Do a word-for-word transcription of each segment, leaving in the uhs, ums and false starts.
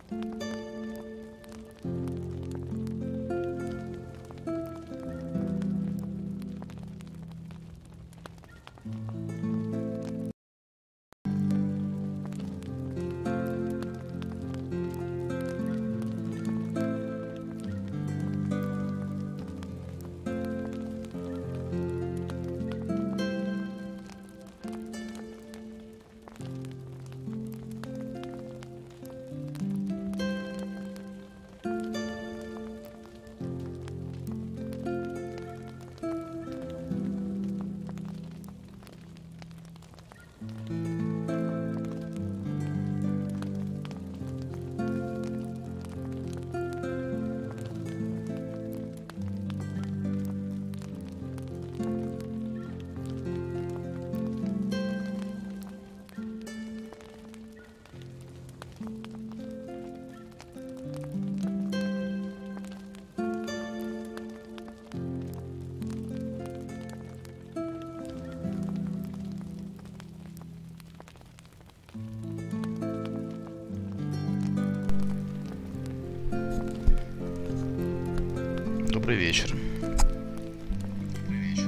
Добрый вечер. Добрый вечер.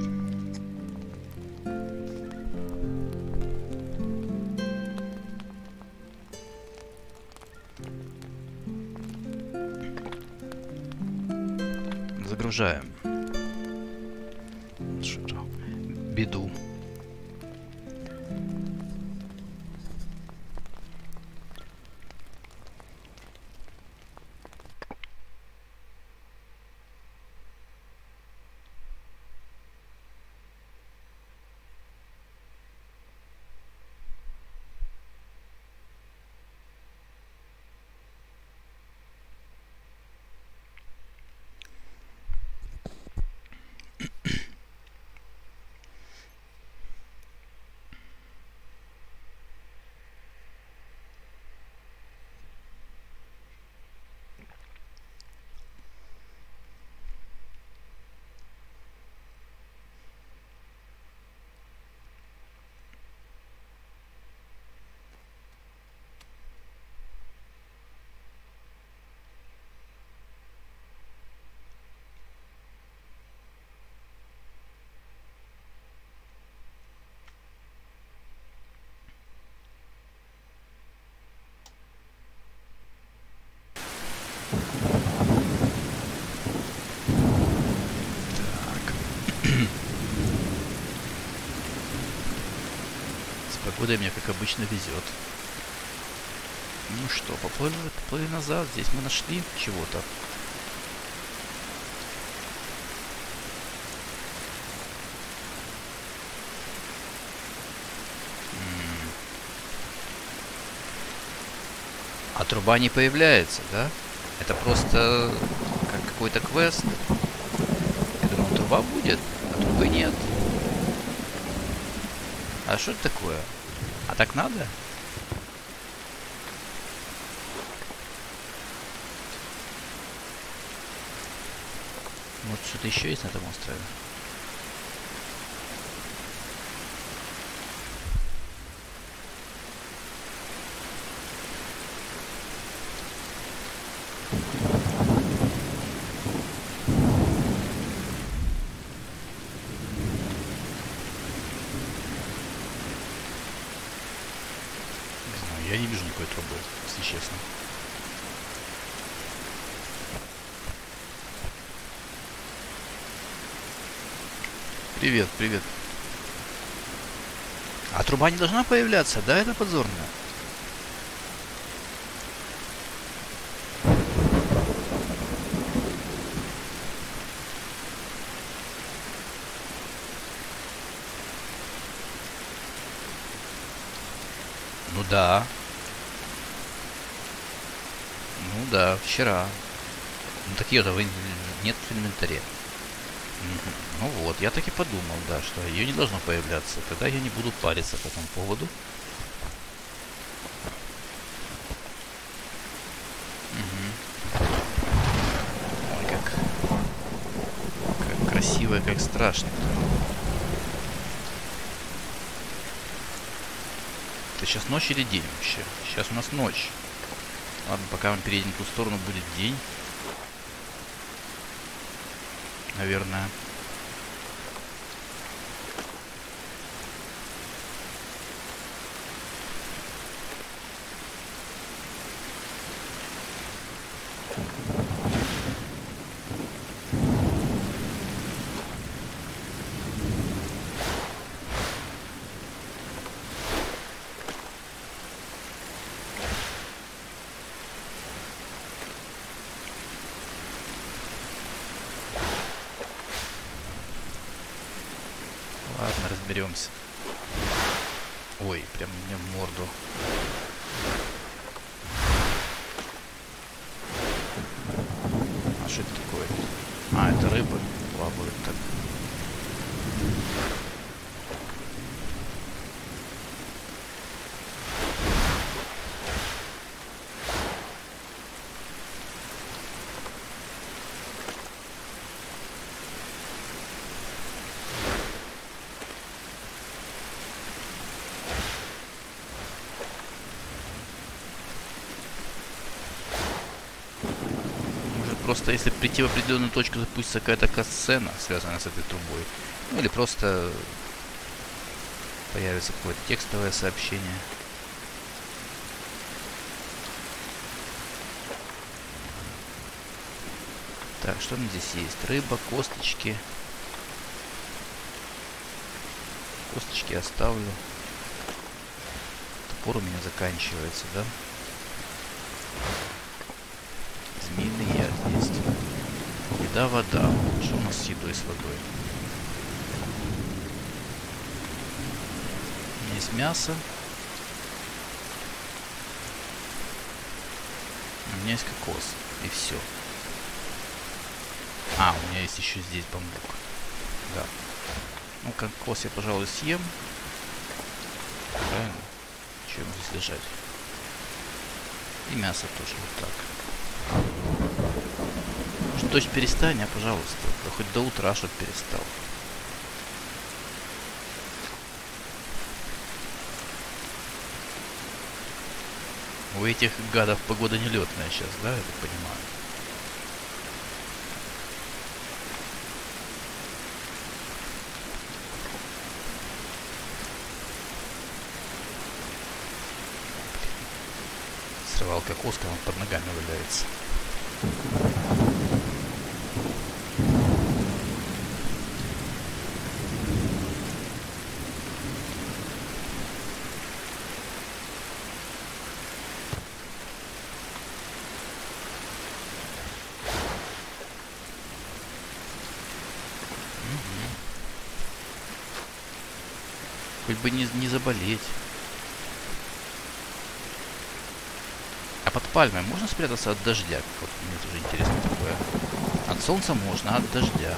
Загружаем. Беду. Погода мне, как обычно, везет. Ну что, поплыли, поплыли назад. Здесь мы нашли чего-то. А труба не появляется, да? Это просто как какой-то квест. Я думал, труба будет, а трубы нет. А что это такое? А так надо? Может, что-то еще есть на этом острове? Я не вижу никакой трубы, если честно. Привет, привет. А труба не должна появляться, да? Это подзорно. Ну да. Ну да, вчера. Ну так ее-то вы нет в инвентаре. Ну вот, я так и подумал, да, что ее не должно появляться. Тогда я не буду париться по этому поводу. Угу. Ой, как, как красиво и как страшно. Это сейчас ночь или день вообще? Сейчас у нас ночь. Ладно, пока мы переедем в ту сторону, будет день. Наверное. Ладно, разберемся. Ой, прям мне в морду. А что это такое? А, это рыбы плавают так. Просто если прийти в определенную точку, запустится какая-то катсцена, связанная с этой трубой. Ну или просто появится какое-то текстовое сообщение. Так, что у меня здесь есть? Рыба, косточки. Косточки оставлю. Топор у меня заканчивается, да? Змеиный яд есть. Еда, вода. Что у нас с едой, с водой? У меня есть мясо. У меня есть кокос. И все. А, у меня есть еще здесь бамбук. Да. Ну, кокос я, пожалуй, съем. Правильно? Чем здесь лежать? И мясо тоже вот так. Дождь перестань, а, пожалуйста. Да хоть до утра, чтоб перестал. У этих гадов погода нелетная сейчас, да, я так понимаю. Срывал кокос, он под ногами валяется. Хоть бы не, не заболеть. А под пальмой можно спрятаться от дождя? Вот мне тоже интересно такое. От солнца можно, а от дождя.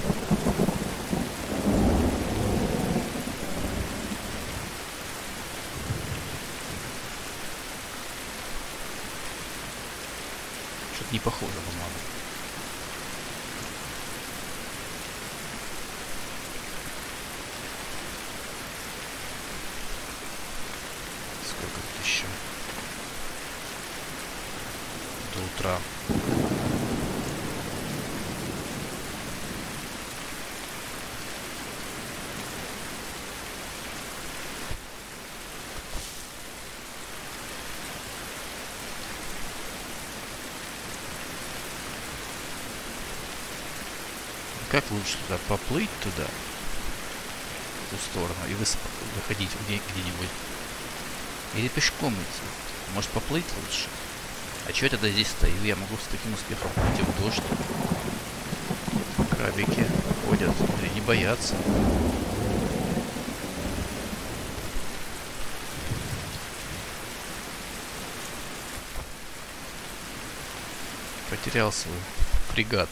Что-то не похоже, по-моему. Еще до утра. Как лучше туда поплыть туда, в ту сторону, и выходить где-нибудь? Или пешком идти? Может, поплыть лучше? А чё я тогда здесь стою? Я могу с таким успехом пойти в дождь. Крабики ходят или не боятся. Потерял свой фрегат.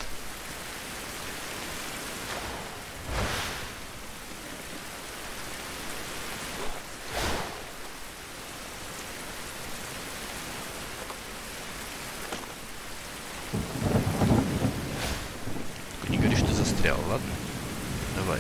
Ладно, давай.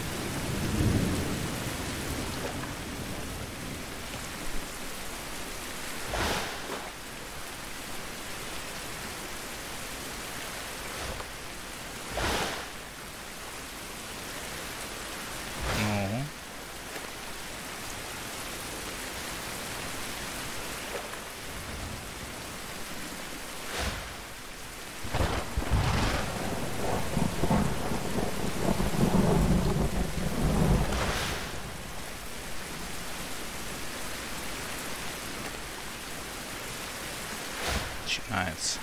Начинается.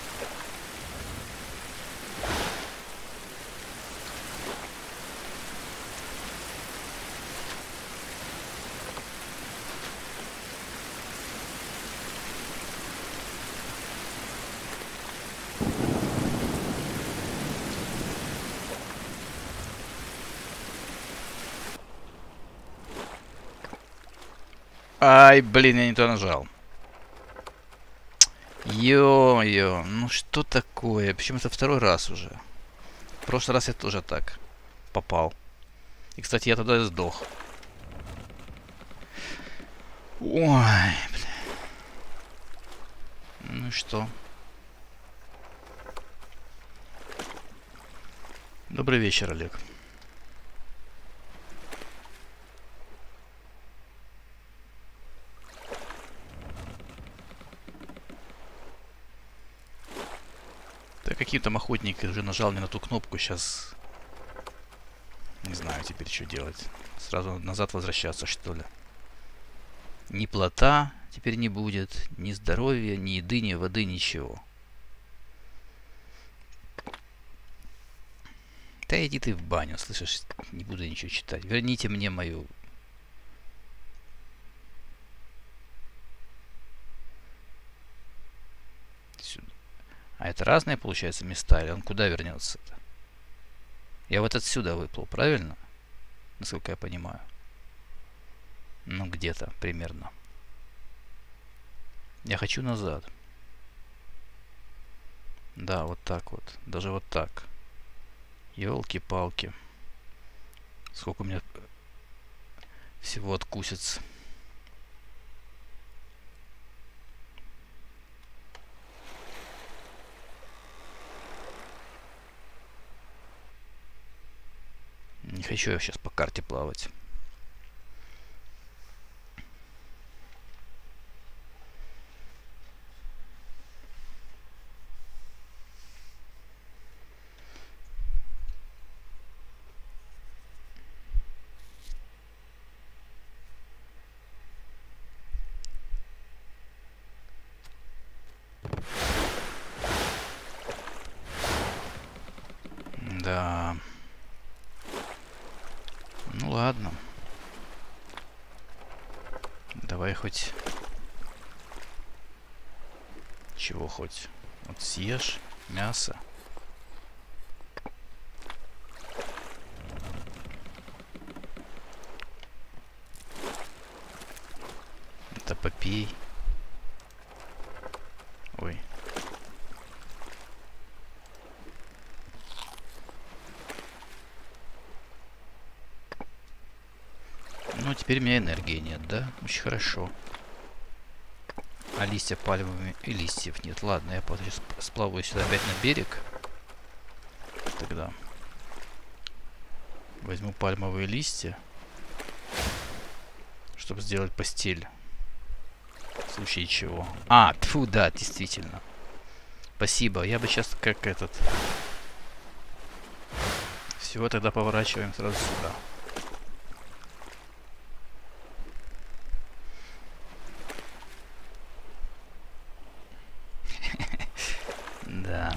Ай, блин, я не то нажал. Ё-ё, ну что такое? Почему это второй раз уже? В прошлый раз я тоже так попал. И, кстати, я тогда сдох. Ой, бля. Ну и что? Добрый вечер, Олег. Да какие там охотники уже нажал не на ту кнопку, сейчас не знаю теперь что делать. Сразу назад возвращаться, что ли? Ни плота теперь не будет, ни здоровья, ни еды, ни воды, ничего. Да иди ты в баню, слышишь? Не буду ничего читать. Верните мне мою... Сюда. А это разные, получается, места? Или он куда вернется-то? Я вот отсюда выплыл, правильно? Насколько я понимаю. Ну, где-то примерно. Я хочу назад. Да, вот так вот. Даже вот так. Ёлки-палки. Сколько у меня всего откусится. Не хочу я сейчас по карте плавать. Да. Ну ладно. Давай хоть... Чего хоть? Вот съешь мясо. Это попей. Ой. Ну, теперь у меня энергии нет, да? Очень хорошо. А листья пальмовыми и листьев нет. Ладно, я сейчас сплаваю сюда опять на берег. Тогда возьму пальмовые листья, чтобы сделать постель. В случае чего. А, тьфу, да, действительно. Спасибо. Я бы сейчас как этот... Всего тогда поворачиваем сразу сюда. Да.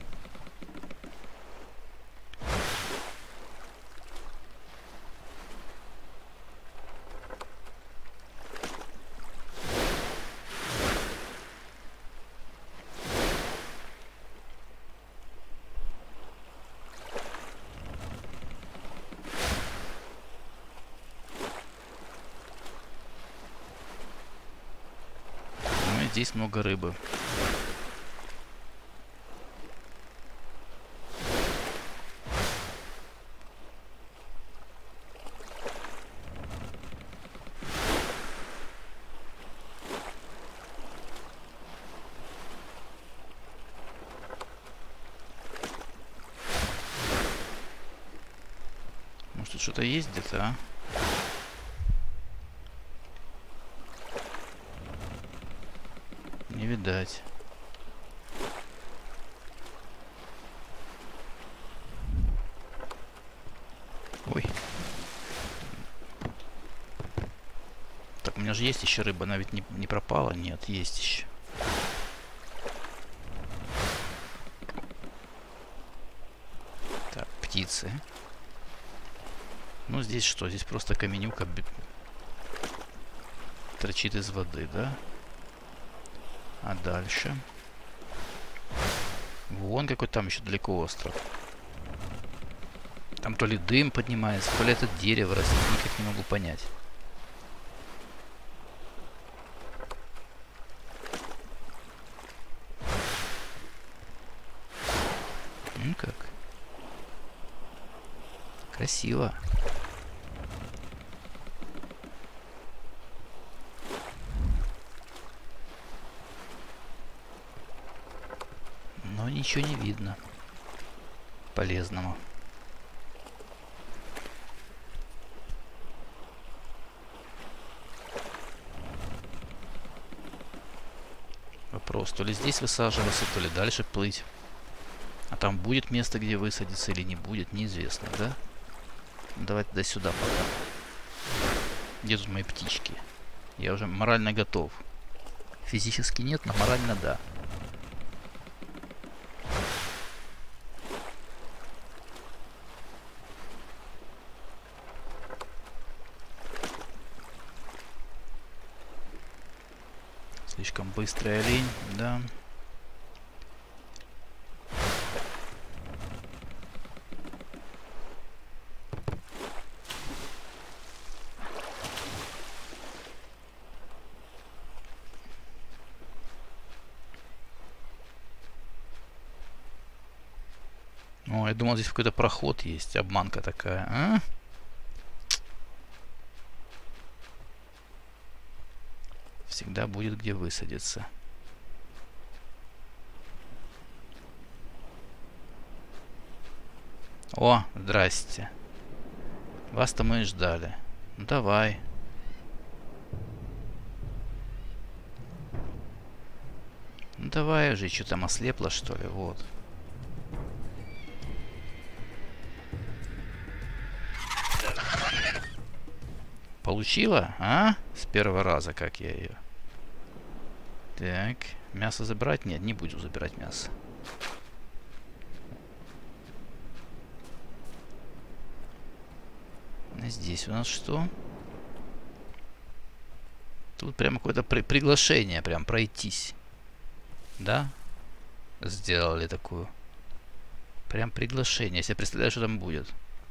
Ну и здесь много рыбы. Может, тут что-то есть где-то, а? Не видать. Ой. Так, у меня же есть еще рыба, она ведь не, не пропала? Нет, есть еще. Молодцы. Ну, здесь что? Здесь просто каменюка торчит из воды, да? А дальше? Вон какой там еще далеко остров. Там то ли дым поднимается, то ли это дерево растет. Никак не могу понять. Ну как? Красиво. Но ничего не видно полезного. Вопрос, то ли здесь высаживаться, то ли дальше плыть. А там будет место, где высадиться или не будет, неизвестно, да? Давайте до сюда пока. Где тут мои птички? Я уже морально готов. Физически нет, но морально да. Слишком быстрый олень, да. О, я думал, здесь какой-то проход есть, обманка такая, а? Всегда будет где высадиться. О, здрасте. Вас-то мы и ждали. Ну, давай. Ну, давай уже, что там ослепла, что ли? Вот. Получила, а? С первого раза, как я ее. Так, мясо забрать? Нет, не буду забирать мясо. А здесь у нас что? Тут прямо какое-то при приглашение, прям пройтись. Да? Сделали такую. Прям приглашение. Я себе представляю, что там будет.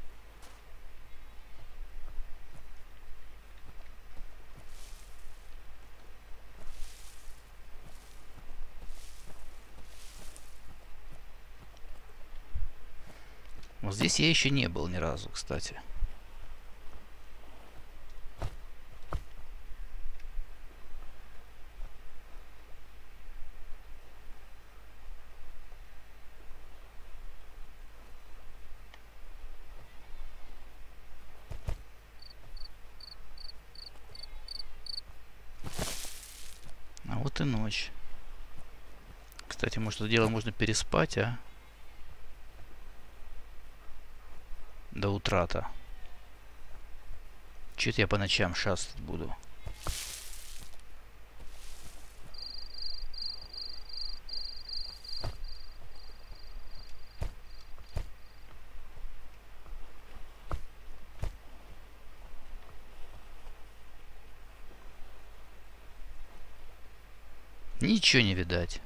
Вот здесь я еще не был ни разу, кстати. А вот и ночь. Кстати, может, это дело можно переспать, а? До утра-то. Чё-то я по ночам шастать буду. Ничего не видать.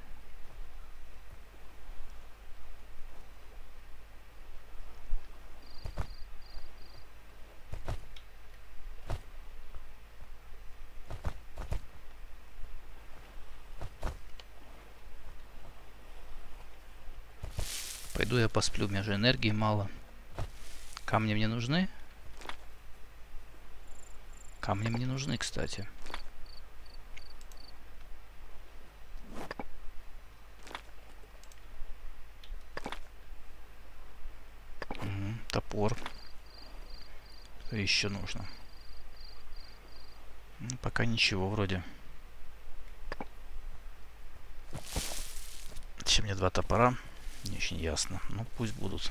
Пойду я посплю, у меня же энергии мало. Камни мне нужны? Камни мне нужны, кстати. Угу, топор. Что еще нужно? Ну, пока ничего вроде. Зачем мне два топора? Не очень ясно. Ну, пусть будут.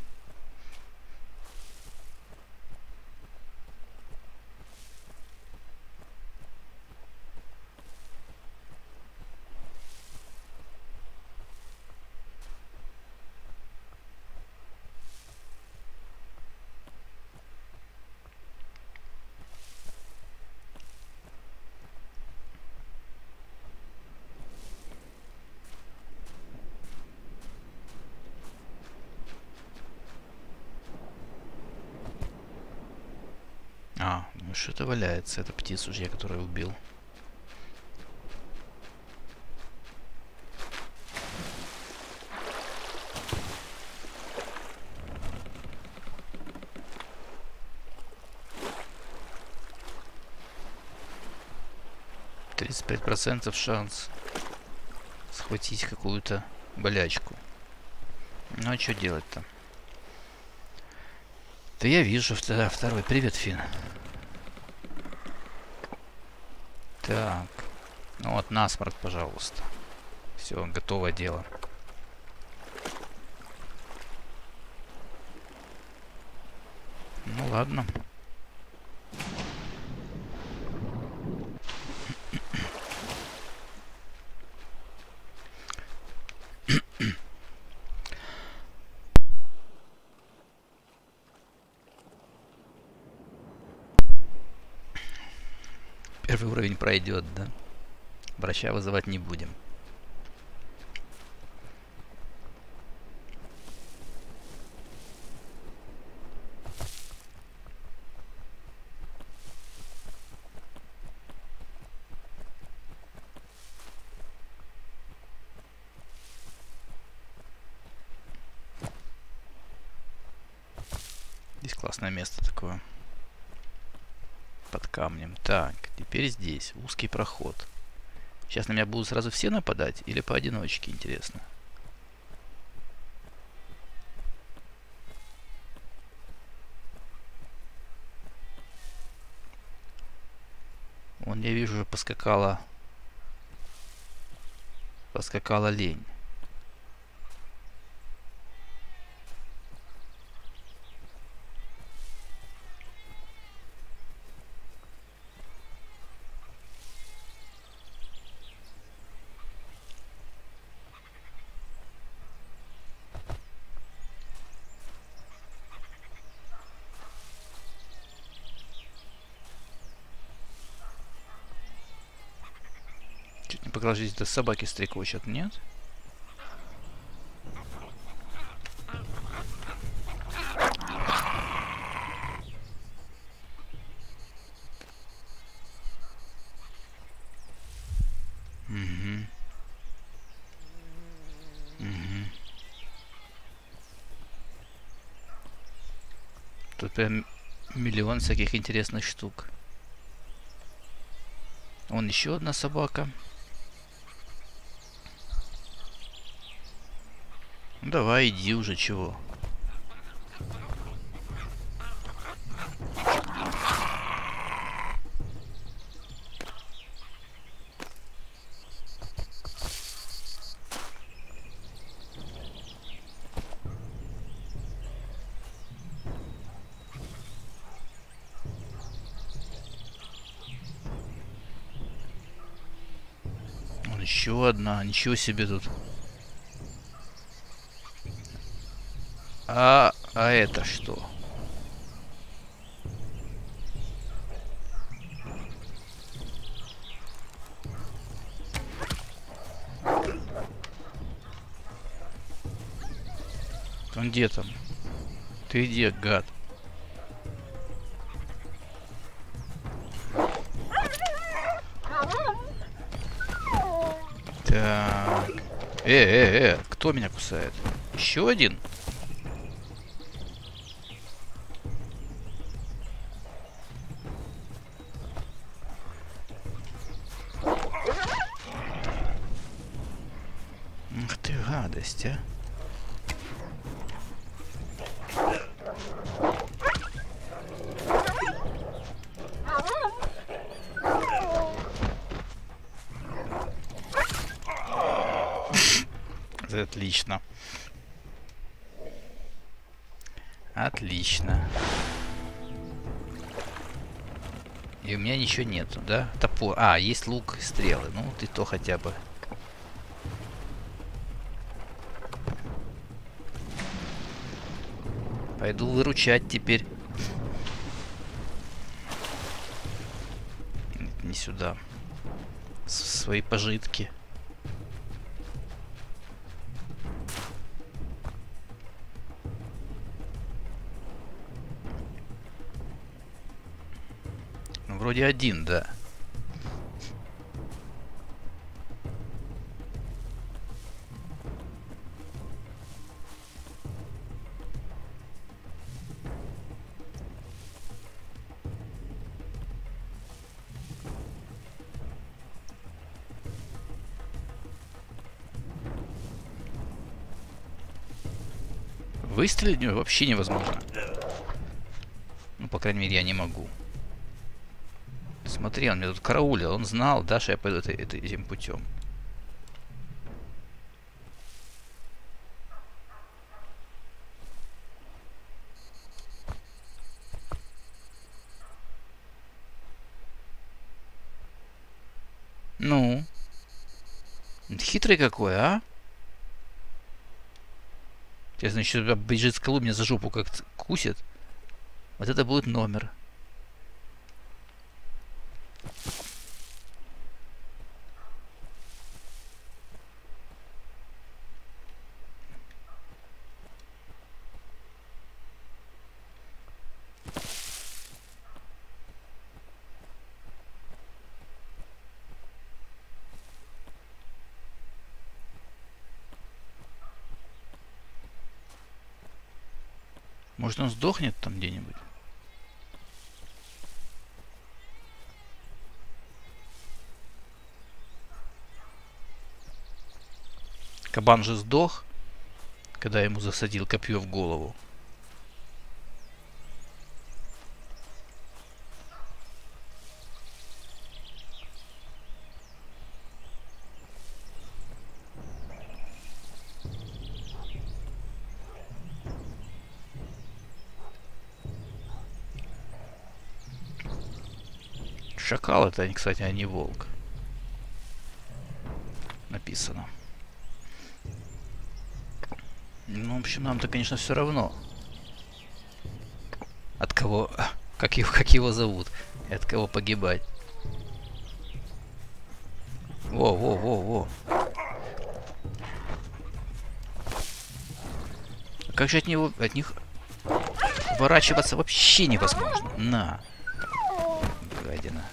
Ну что-то валяется. Это птицу же я, которую убил. тридцать пять процентов шанс схватить какую-то болячку. Ну а что делать-то? Да я вижу второй. второй. Привет, Фин. Так. Ну вот насморк, пожалуйста. Все, готово дело. Ну ладно. Первый уровень пройдет, да? Врача вызывать не будем. Здесь классное место такое. Под камнем. Так, теперь здесь узкий проход. Сейчас на меня будут сразу все нападать или поодиночке, интересно? Вон я вижу, уже поскакала. Поскакала лень. Чуть не показалось, здесь собаки стрекочут, нет? Угу. Угу. Тут прям миллион всяких интересных штук. Вон еще одна собака. Ну, давай, иди уже, чего. Вон еще одна, ничего себе тут. А, а это что? Он где там? Ты где, гад? Так. Э, э, э, кто меня кусает? Еще один? Ах ты гадость, а. Отлично. Отлично. И у меня ничего нету, да? Топор. А, есть лук, стрелы. Ну, ты то хотя бы. Пойду выручать теперь. Не сюда. С- свои пожитки. вроде один, да. Выстрелить в него вообще невозможно. Ну, по крайней мере, я не могу. Смотри, он меня тут караулил. Он знал, да, что я пойду это, это, этим путем. Ну? Хитрый какой, а? Сейчас, значит, бежит скалу, меня за жопу как кусит. Вот это будет номер. Может, он сдохнет там где-нибудь? Кабан же сдох, когда ему засадил копье в голову. Шакал это, кстати, а не волк. Написано. Ну, в общем, нам-то, конечно, все равно. От кого... Как его, как его зовут. И от кого погибать. Во, во, во, во. А как же от него... От них... Уворачиваться вообще невозможно. На. Гадина.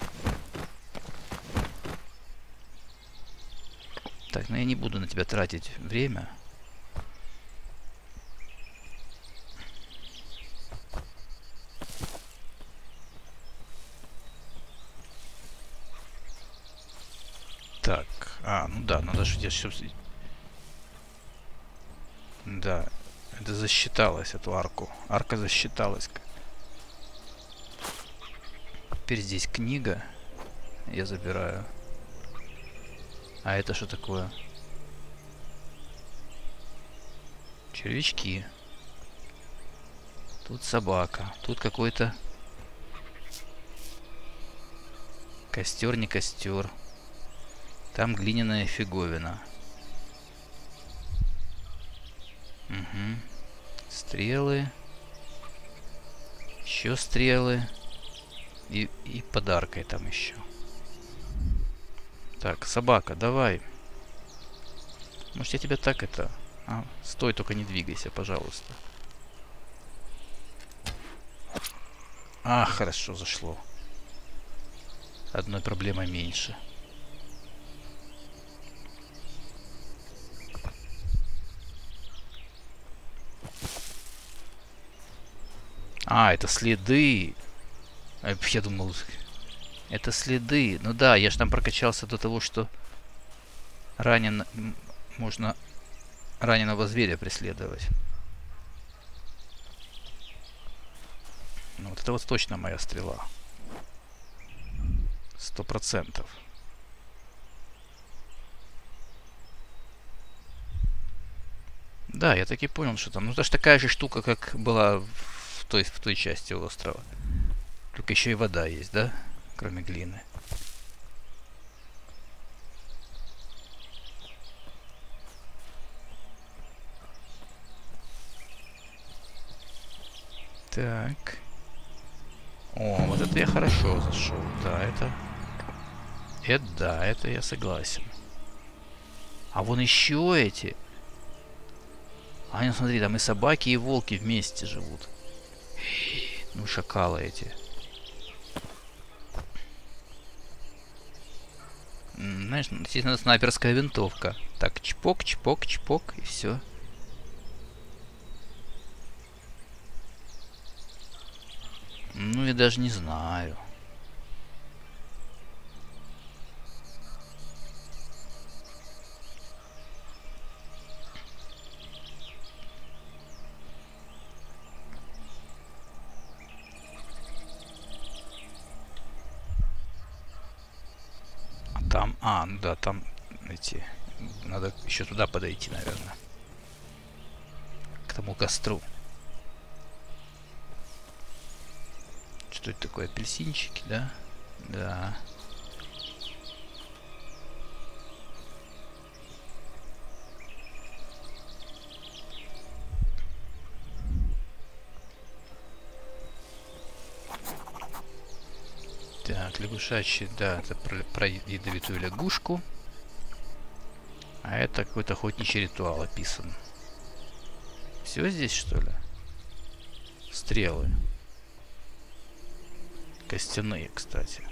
Так, ну я не буду на тебя тратить время. Так, а, ну да, надо же здесь все... Да, это засчиталось, эту арку. Арка засчиталась. Теперь здесь книга. Я забираю. А это что такое? Червячки. Тут собака. Тут какой-то... Костер, не костер. Там глиняная фиговина. Угу. Стрелы. Еще стрелы. И, и подаркой там еще. Так, собака, давай. Может, я тебя так это... А, стой, только не двигайся, пожалуйста. А, хорошо, зашло. Одной проблемой меньше. А, это следы. Я думал, это следы. Ну да, я же там прокачался до того, что ранен... можно раненого зверя преследовать. Ну вот это вот точно моя стрела. Сто процентов. Да, я таки понял, что там. Ну это же такая же штука, как была в той, в той части острова. Только еще и вода есть, да? Кроме глины. Так. О, вот это я хорошо зашел. Да, это... Это да, это я согласен. А вон еще эти. А ну смотри, там и собаки, и волки вместе живут. Ну, шакалы эти. Знаешь, здесь надо снайперская винтовка. Так, чпок, чпок, чпок, и все. Ну, я даже не знаю. Там, а, ну да, там эти, надо еще туда подойти, наверное, к тому костру. Что это такое, апельсинчики, да? Да. Так, лягушачий, да, это про, про ядовитую лягушку. А это какой-то охотничий ритуал описан. Все здесь, что ли? Стрелы. Костяные, кстати.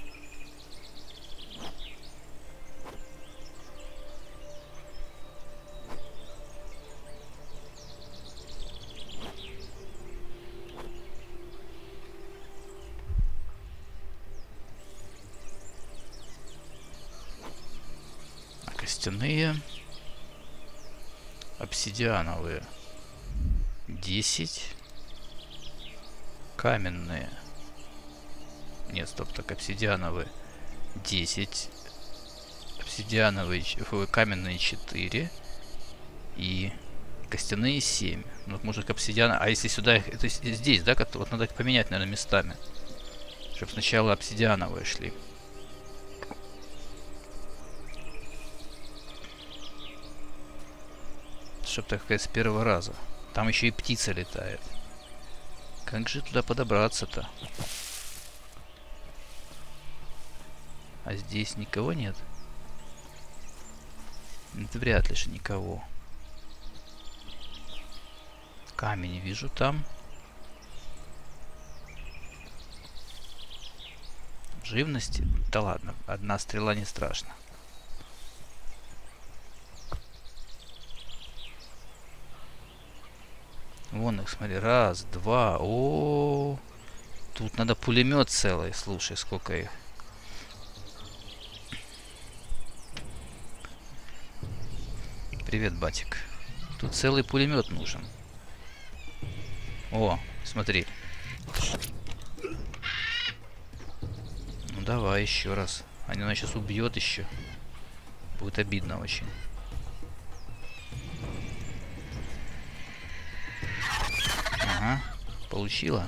Костяные. Обсидиановые. десять. Каменные. Нет, стоп, так, обсидиановые. десять. Обсидиановые, каменные четыре. И костяные семь. Ну, вот, может, обсидиана... А если сюда... Это здесь, да? Вот надо их поменять, наверное, местами. Чтобы сначала обсидиановые шли. Чтоб так сказать, с первого раза. Там еще и птица летает. Как же туда подобраться-то? А здесь никого нет? Это вряд ли же никого. Камень вижу там. Живности? Да ладно, одна стрела не страшно. Вон их, смотри, раз, два, о, -о, -о. Тут надо пулемет целый, слушай, сколько их. Привет, батик. Тут целый пулемет нужен. О, смотри. Ну давай еще раз. Они нас сейчас убьет еще. Будет обидно очень. Ага, получила.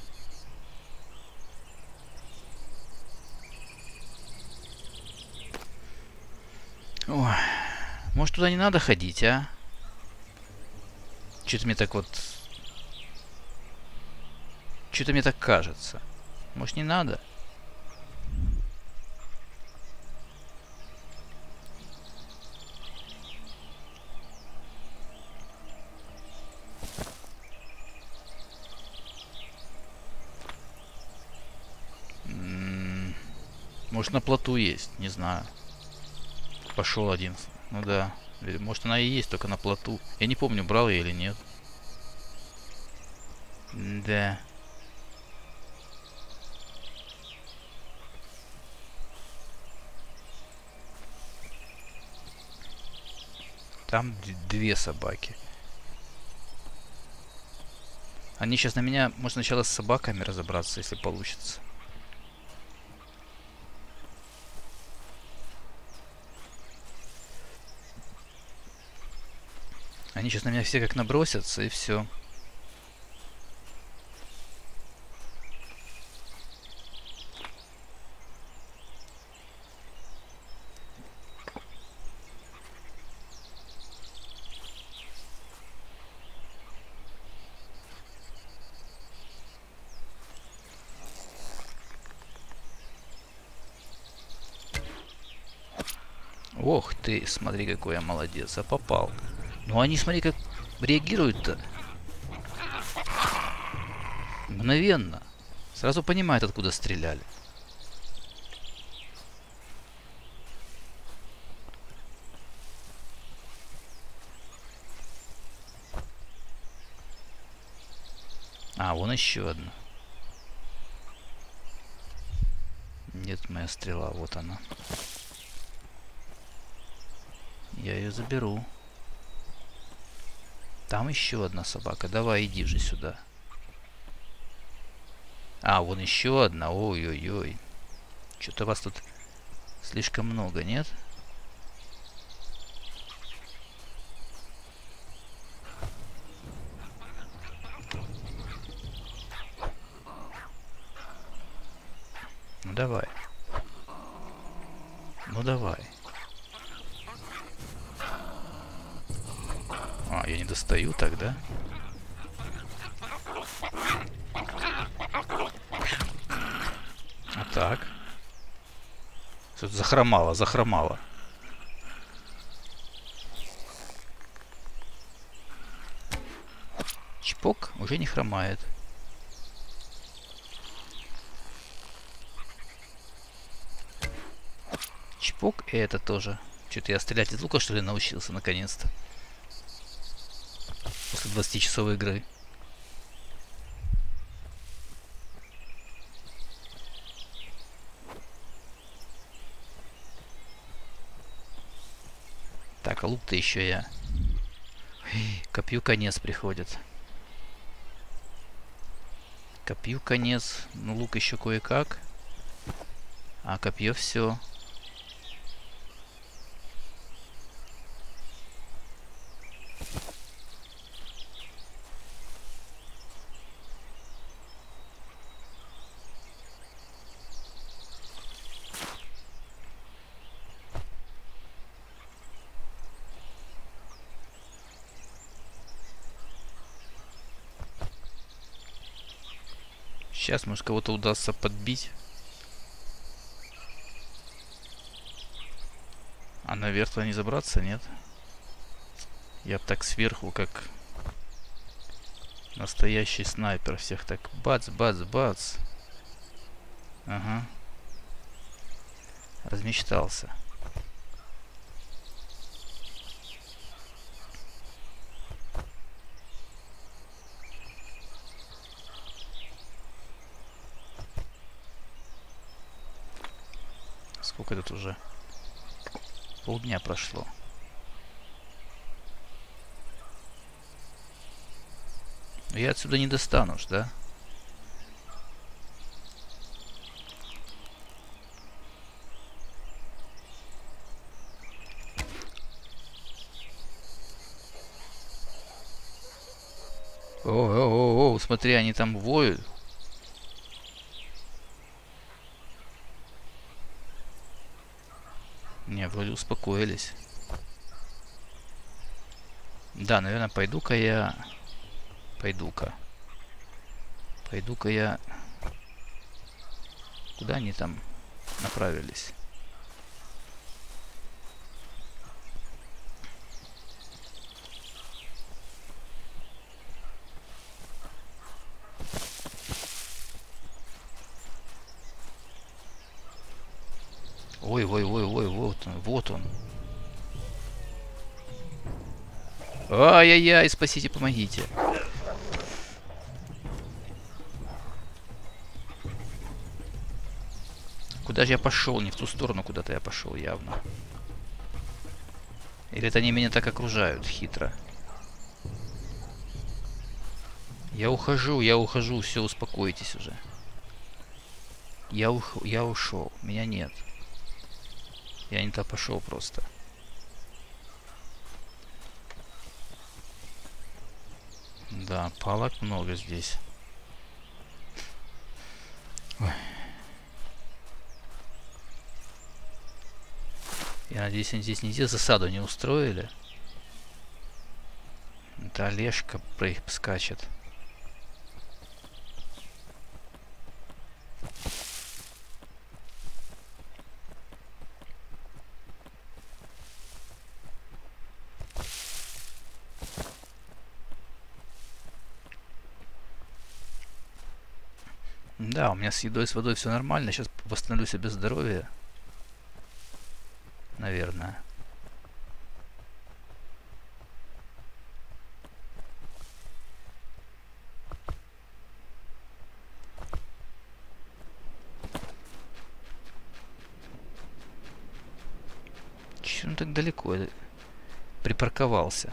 Ой, может туда не надо ходить, а? Что-то мне так вот... Что-то мне так кажется. Может, не надо? М-м- может, на плоту есть, не знаю. Пошел один. Ну да. Может, она и есть, только на плоту. Я не помню, брал я или нет. Да. Там две собаки. Они сейчас на меня... Может, сначала с собаками разобраться, если получится. Они сейчас на меня все как набросятся, и все. Ох ты, смотри, какой я молодец, а попал. Ну они, смотри, как реагируют-то. Мгновенно. Сразу понимают, откуда стреляли. А, вон еще одна. Нет, моя стрела, вот она. Я ее заберу. Там еще одна собака. Давай, иди же сюда. А, вон еще одна. Ой-ой-ой. Что-то вас тут слишком много, нет? Ну давай. Ну давай. А, я не достаю тогда. А так. Что-то захромало, захромало. Чпок уже не хромает. Чпок, и это тоже. Что-то я стрелять из лука, что ли, научился наконец-то. После двадцатичасовой игры. Так, а лук-то еще я. Копью конец приходит. Копью конец. Ну, лук еще кое-как. А копье все. Сейчас, может, кого-то удастся подбить. А наверх-то не забраться, нет? Я б так сверху, как настоящий снайпер, всех так бац, бац, бац. Ага. Размечтался. Сколько тут уже? Полдня прошло. Я отсюда не достану ж, да? О-о-о-о, смотри, они там воют. Не, вроде успокоились. Да, наверное, пойду-ка я... Пойду-ка. Пойду-ка я... Куда они там направились? Ой-ой-ой-ой, вот он, вот он. Ай-яй-яй, спасите, помогите. Куда же я пошел? Не в ту сторону куда-то я пошел явно. Или это они меня так окружают хитро? Я ухожу, я ухожу, все, успокойтесь уже. Я, ух... я ушел, меня нет. Я не то пошел просто. Да, палок много здесь. Ой. Я надеюсь, они здесь нигде засаду не устроили. Это Олежка про их скачет. Да, у меня с едой, с водой все нормально. Сейчас восстановлю себе здоровье. Наверное. Чё он так далеко припарковался?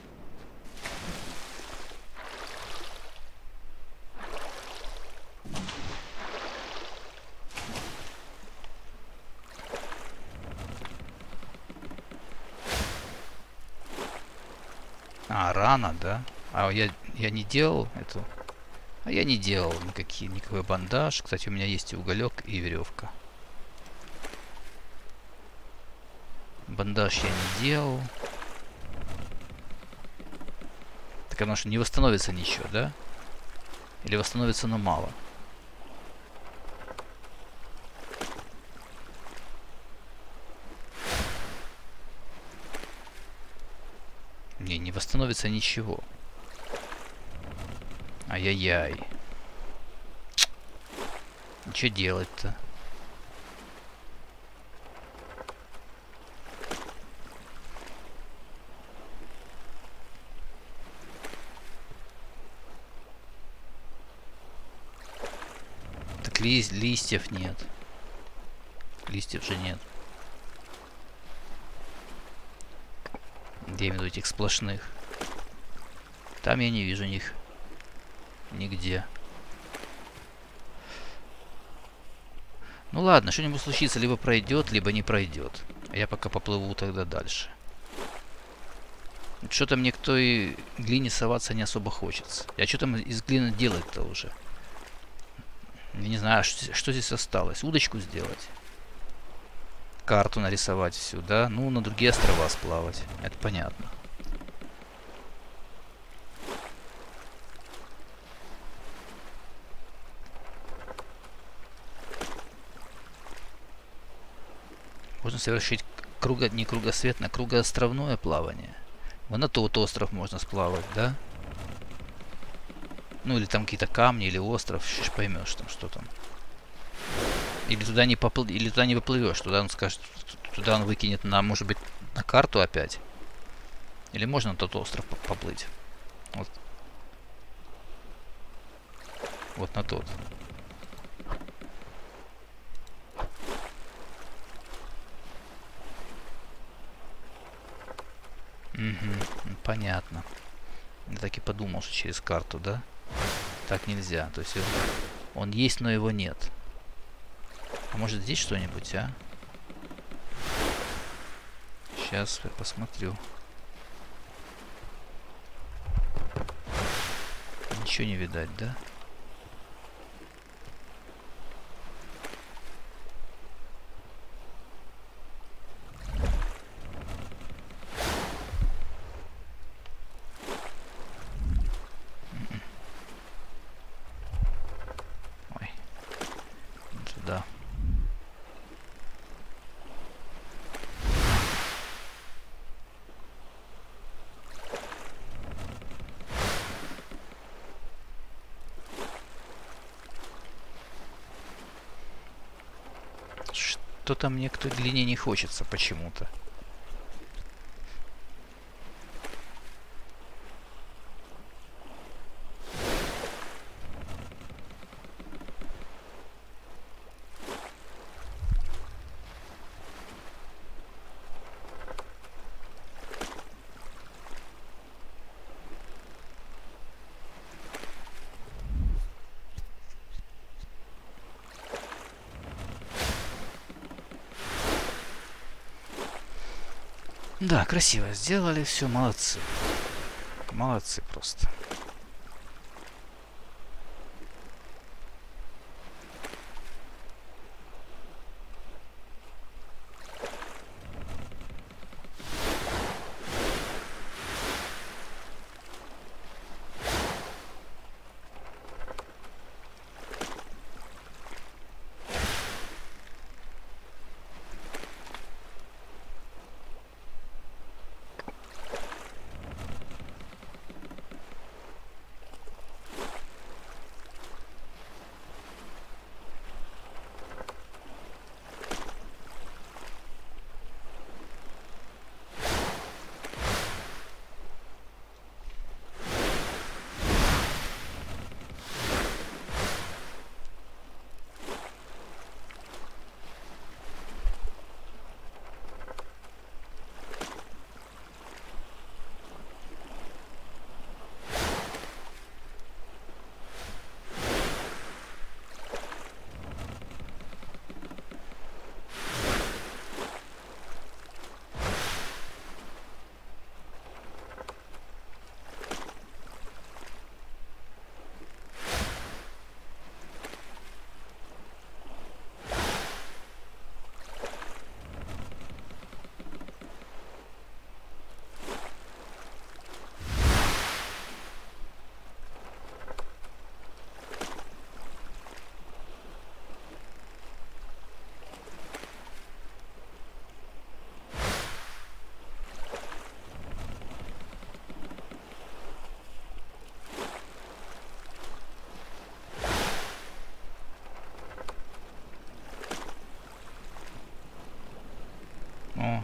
А, рано, да? А я, я не делал эту... А я не делал никакие, никакой бандаж. Кстати, у меня есть и уголек, и веревка. Бандаж я не делал. Так потому что не восстановится ничего, да? Или восстановится, но мало? Не, не восстановится ничего. Ай-яй-яй. Что делать-то? Так ли листьев нет. Листьев же нет. Где я имею в виду этих сплошных? Там я не вижу них. Нигде. Ну ладно, что-нибудь случится, либо пройдет, либо не пройдет. А я пока поплыву тогда дальше. Что-то мне к той глине соваться не особо хочется. А что там из глины делать-то уже? Я не знаю, что, что здесь осталось. Удочку сделать. Карту нарисовать всю, да? Ну, на другие острова сплавать. Это понятно. Можно совершить круго, не кругосветное, кругоостровное плавание. Вон на тот остров можно сплавать, да? Ну, или там какие-то камни, или остров. Сейчас поймешь там, что там. Или туда не попл... или туда не поплывешь. Туда он скажет, туда он выкинет на, может быть, на карту опять. Или можно на тот остров поплыть. Вот. Вот на тот. Угу, понятно. Я так и подумал, что через карту, да? Так нельзя. То есть он есть, но его нет. А может здесь что-нибудь, а? Сейчас я посмотрю. Ничего не видать, да? Ой. Сюда. Что-то мне к той глине не хочется почему-то. Да, красиво сделали, все, молодцы. Молодцы просто.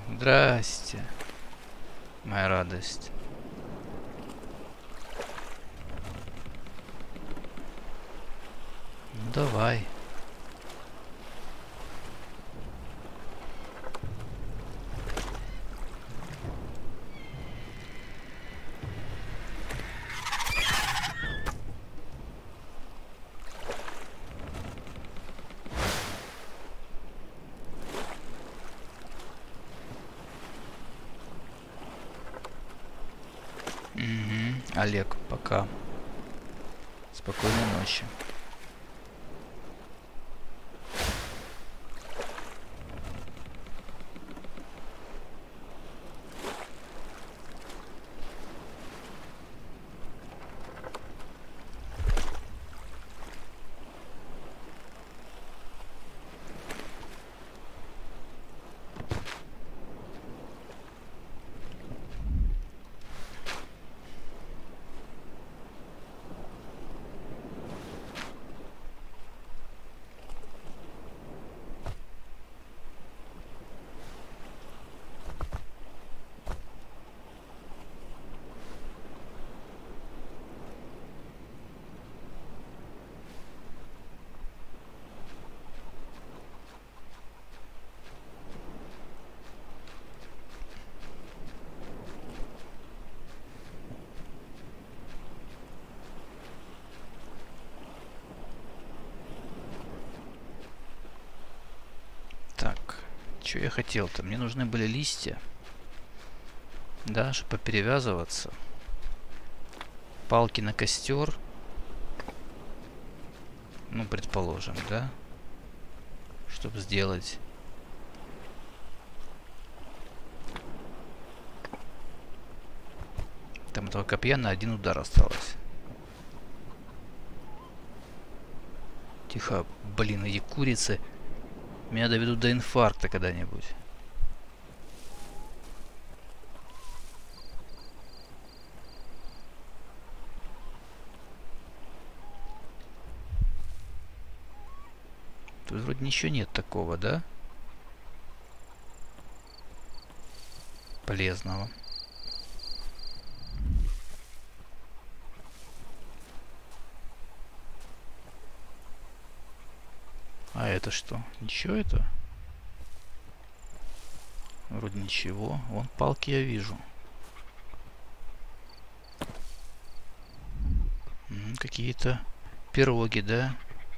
Здрасте, моя радость. Ну давай. Олег, пока. Спокойной ночи. Что я хотел-то? Мне нужны были листья. Да, чтобы поперевязываться. Палки на костер. Ну, предположим, да? Чтобы сделать. Там этого копья на один удар осталось. Тихо, блин, эти курицы. Меня доведут до инфаркта когда-нибудь. Тут вроде ничего нет такого, да? Полезного. А это что? Ничего это? Вроде ничего. Вон палки я вижу. Какие-то пироги, да?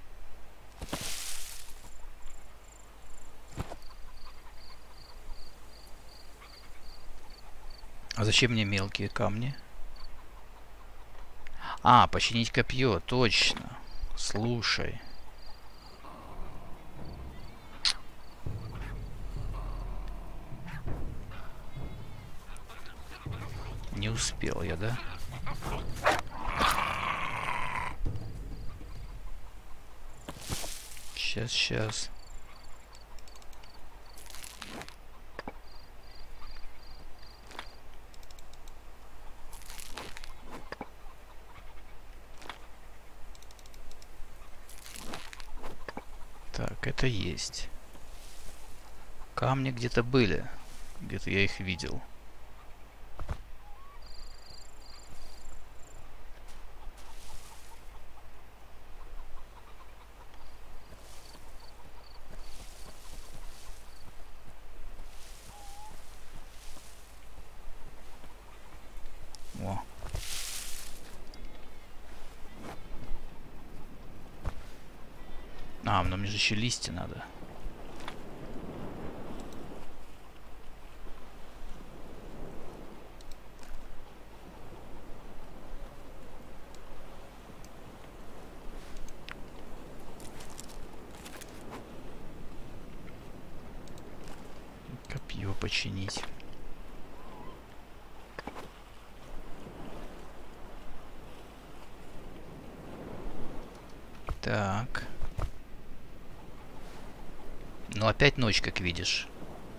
А зачем мне мелкие камни? А, починить копье, точно. Слушай. Не успел я, да? Сейчас, сейчас. Так, это есть. Камни где-то были. Где-то я их видел. О. А, нам же еще листья надо. Копье починить. Так. Ну, опять ночь, как видишь.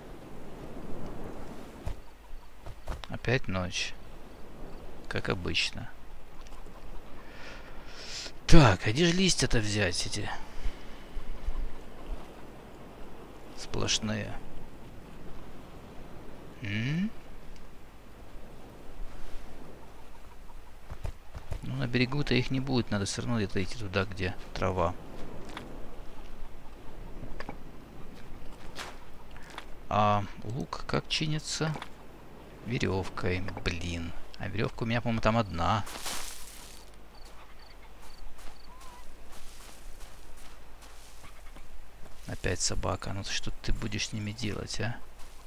Опять ночь. Как обычно. Так, а где же листья-то взять эти? Сплошные. М? Ну, на берегу-то их не будет. Надо все равно где-то идти туда, где трава. А лук как чинится? Веревкой. Блин. А веревка у меня, по-моему, там одна. Опять собака. Ну что ты будешь с ними делать, а?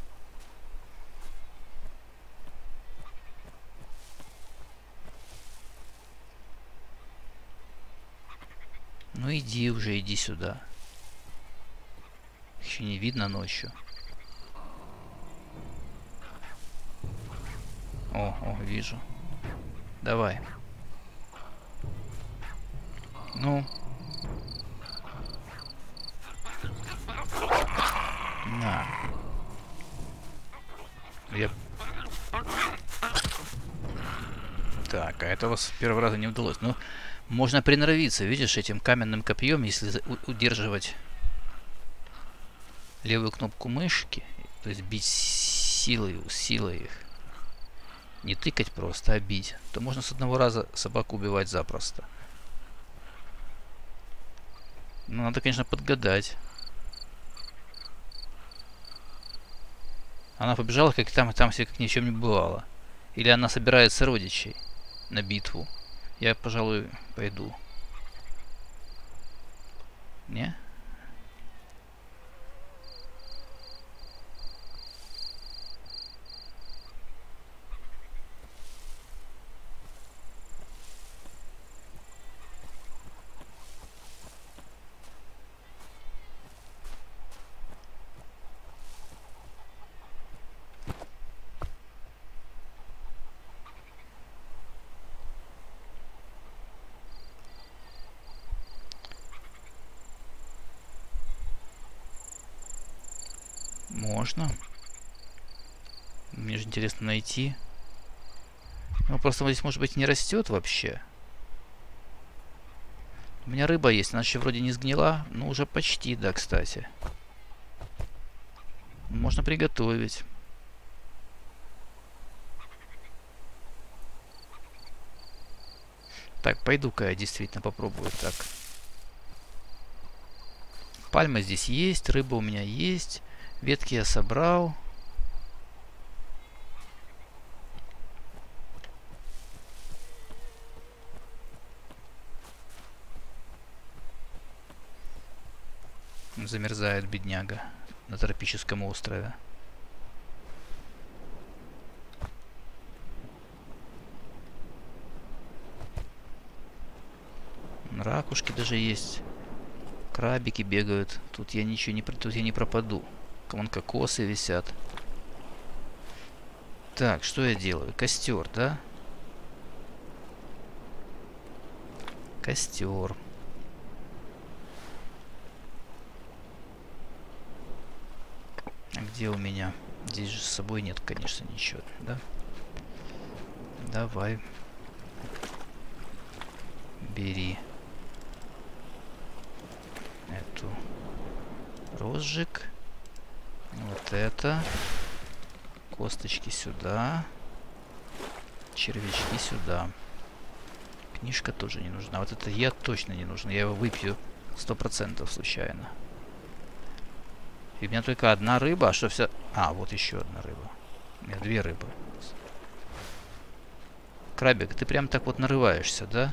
Ну иди уже, иди сюда. Еще не видно ночью. О, о, вижу. Давай. Ну. На. Я... Так, а этого с первого раза не удалось. Ну, можно приноровиться, видишь, этим каменным копьем, если удерживать левую кнопку мышки, то есть бить силой, силой их. Не тыкать просто, а бить. То можно с одного раза собаку убивать запросто. Ну, надо, конечно, подгадать. Она побежала, как там, там все как ни в чем не бывало. Или она собирает сородичей на битву. Я, пожалуй, пойду. Не? Можно. Мне же интересно найти. Ну, просто здесь, может быть, не растет вообще. У меня рыба есть, она еще вроде не сгнила. Ну, уже почти, да, кстати. Можно приготовить. Так, пойду-ка я действительно попробую так. Пальма здесь есть, рыба у меня есть. Ветки я собрал. Замерзает бедняга на тропическом острове. Ракушки даже есть. Крабики бегают. Тут я ничего не, тут я не пропаду. Вон кокосы висят. Так, что я делаю? Костер, да? Костер. А где у меня? Здесь же с собой нет, конечно, ничего, да? Давай. Бери эту розжиг. Вот это. Косточки сюда. Червячки сюда. Книжка тоже не нужна. Вот это яд точно не нужно. Я его выпью сто процентов случайно. И у меня только одна рыба, а что вся... А, вот еще одна рыба. У меня две рыбы. Крабик, ты прям так вот нарываешься, да?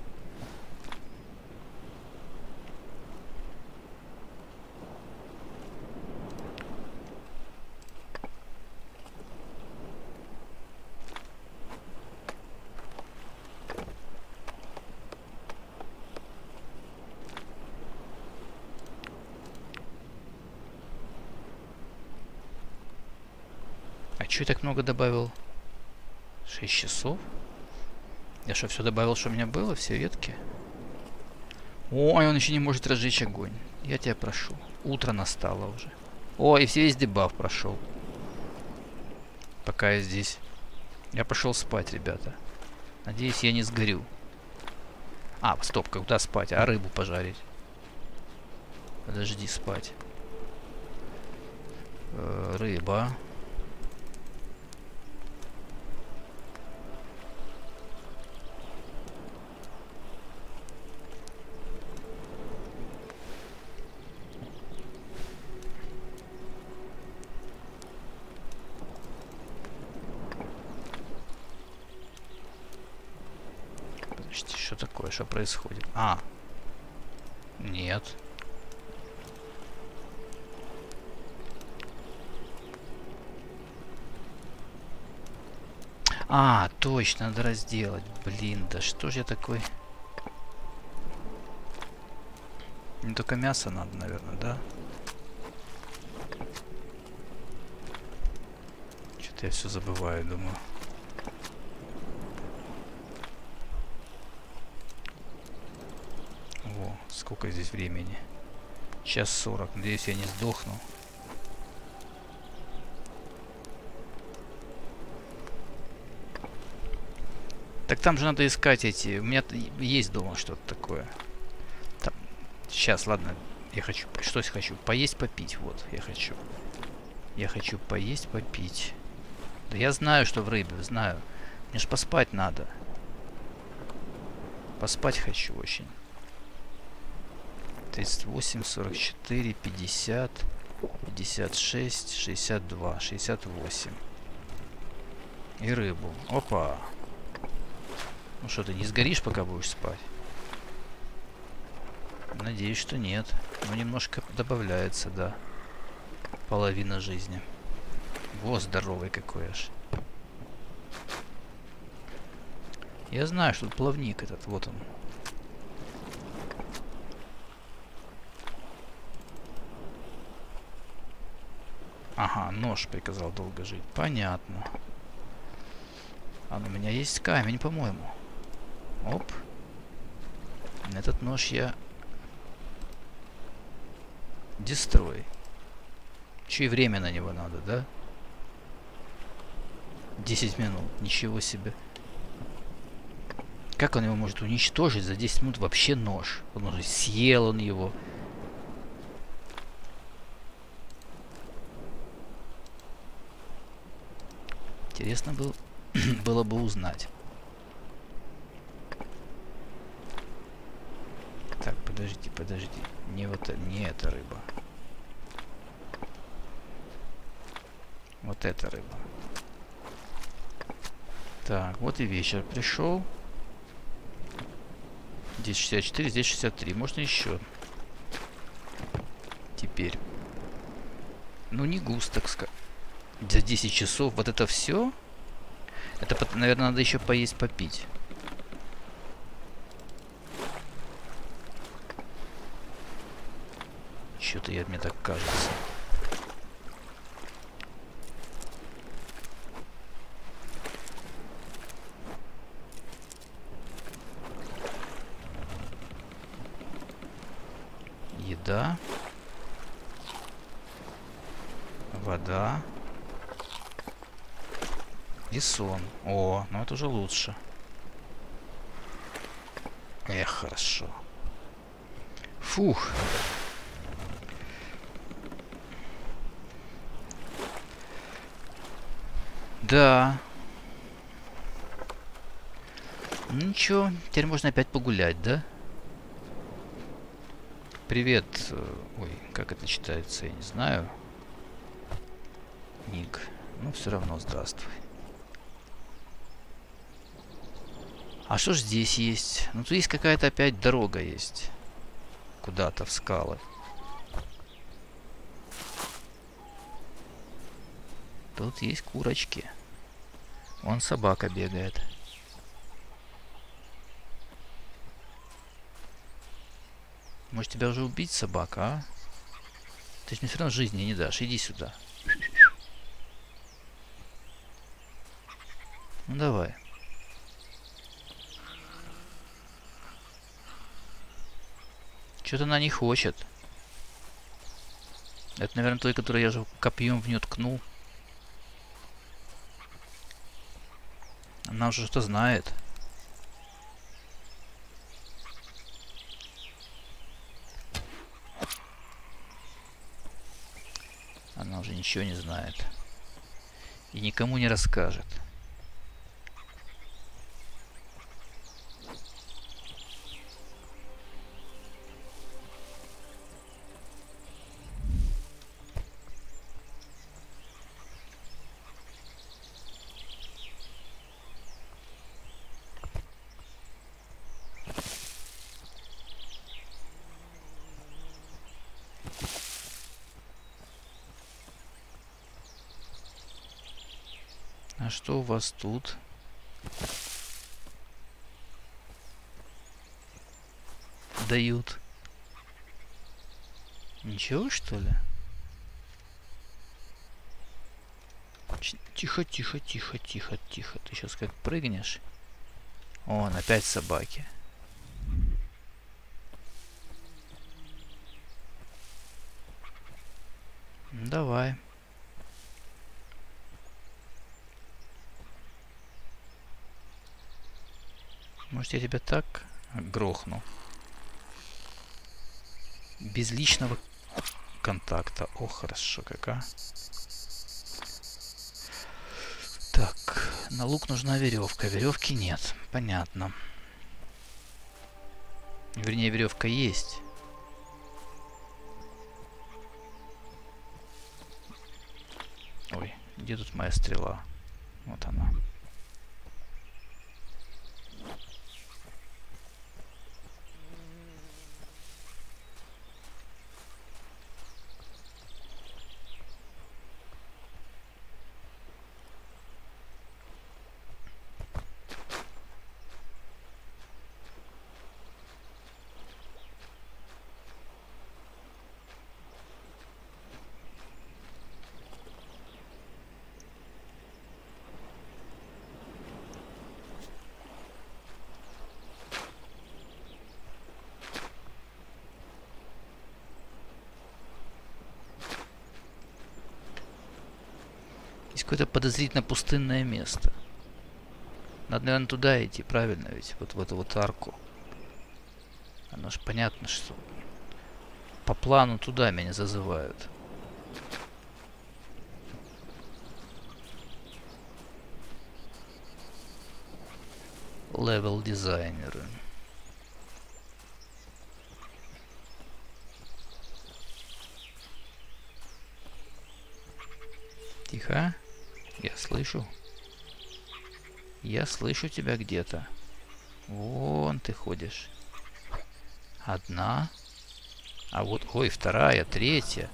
Чё я так много добавил? шесть часов? Я что, все добавил, что у меня было? Все ветки? Ой, он еще не может разжечь огонь. Я тебя прошу. Утро настало уже. О, и весь дебаф прошел. Пока я здесь. Я пошел спать, ребята. Надеюсь, я не сгорю. А, стоп, куда спать? А рыбу пожарить? Подожди, спать. Э, рыба. Подождите, что такое? Что происходит? А. Нет. А, точно, надо разделать. Блин, да что же я такой... Не только мясо надо, наверное, да? Что-то я все забываю, думаю. О, сколько здесь времени? Час сорок. Надеюсь, я не сдохну. Так там же надо искать эти... У меня есть дома что-то такое. Там... Сейчас, ладно. Я хочу... Что я хочу? Поесть, попить. Вот, я хочу. Я хочу поесть, попить. Да я знаю, что в рыбе, знаю. Мне ж поспать надо. Поспать хочу очень. тридцать восемь, сорок четыре, пятьдесят, пятьдесят шесть, шестьдесят два, шестьдесят восемь. И рыбу. Опа. Ну что, ты не сгоришь, пока будешь спать? Надеюсь, что нет. Но немножко добавляется, да. Половина жизни. Во, здоровый какой аж. Я знаю, что тут плавник этот. Вот он. Ага, нож приказал долго жить. Понятно. А у меня есть камень, по-моему. Оп. Этот нож я... Дестрой. Еще и время на него надо, да? десять минут. Ничего себе. Как он его может уничтожить за десять минут? Вообще нож. Он уже съел он его. Интересно было, было бы узнать. Так, подожди, подожди. Не вот, не эта рыба. Вот эта рыба. Так, вот и вечер пришел. Здесь шестьдесят четыре, здесь шестьдесят три. Можно еще. Теперь. Ну, не густо, так сказать. За десять часов вот это все? Это, наверное, надо еще поесть, попить. Что-то я, мне так кажется. Еда. Вода. И сон. О, ну это уже лучше. Эх, хорошо. Фух. Да. Ничего, теперь можно опять погулять, да? Привет. Ой, как это читается, я не знаю. Ник. Ну, все равно здравствуй. А что ж здесь есть? Ну, тут есть какая-то опять дорога есть. Куда-то в скалы. Тут есть курочки. Вон собака бегает. Может, тебя уже убить, собака, а? Ты ж мне все равно жизни не дашь. Иди сюда. Ну, давай. Что-то она не хочет. Это, наверное, той, которой я же копьем в нее ткнул. Она уже что-то знает. Она уже ничего не знает. И никому не расскажет. А что у вас тут? Дают. Ничего, что ли? Ч- Тихо, тихо, тихо, тихо, тихо. Ты сейчас как прыгнешь. Вон, опять собаки. Давай. Может, я тебя так грохну? Без личного контакта. О, хорошо, кака. Так, на лук нужна веревка. Веревки нет. Понятно. Вернее, веревка есть. Ой, где тут моя стрела? Вот она. Здесь какое-то подозрительно пустынное место. Надо, наверное, туда идти, правильно ведь? Вот в эту вот арку. Оно ж понятно, что по плану туда меня зазывают. Левел дизайнеры. Тихо. Я слышу. Я слышу тебя где-то. Вон ты ходишь. Одна. А вот, ой, вторая, третья.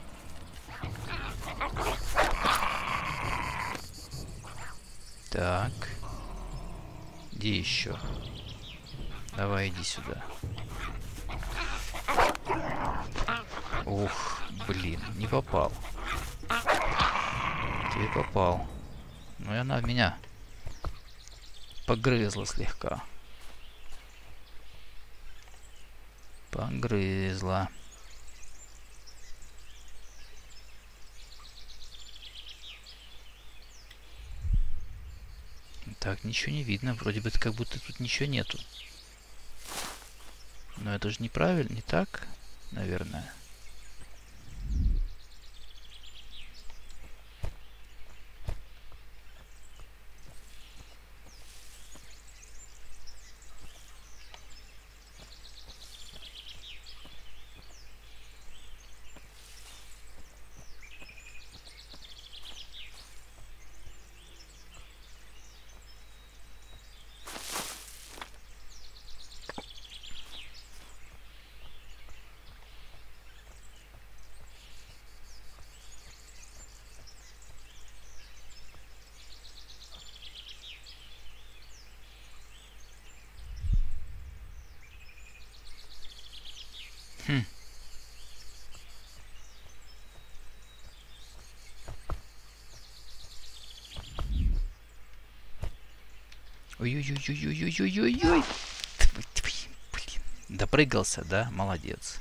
Так. Где еще? Давай, иди сюда. Ух, блин, не попал. Ты попал. Ну и она в меня погрызла слегка. Погрызла. Так, ничего не видно. Вроде бы как будто тут ничего нету. Но это же неправильно, не так, наверное. Хм. Ой-ой-ой-ой-ой-ой-ой-ой. Блин. Допрыгался, да? Молодец.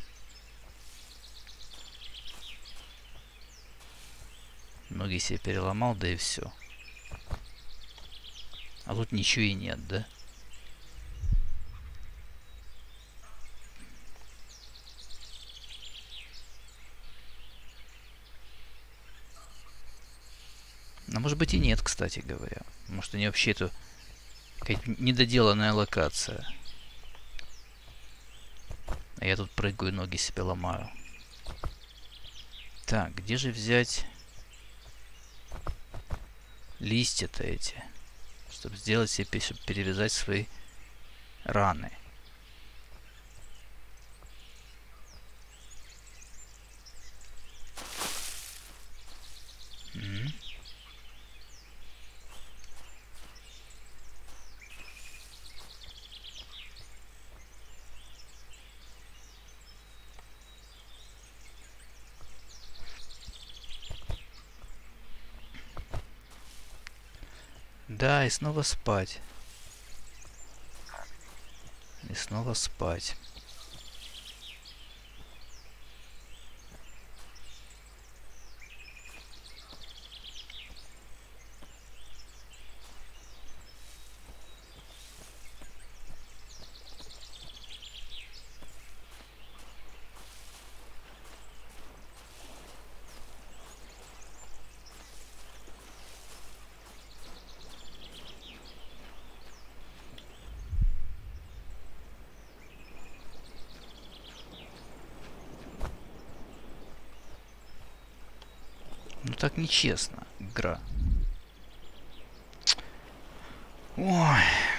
Ноги себе переломал, да и все. А тут ничего и нет, да? А может быть и нет, кстати говоря. Может они вообще это какая-то недоделанная локация. А я тут прыгаю, ноги себе ломаю. Так, где же взять листья-то эти? Чтобы сделать себе, чтобы перевязать свои раны. М-м. Да, и снова спать. И снова спать. Ну так нечестно, игра. Ой.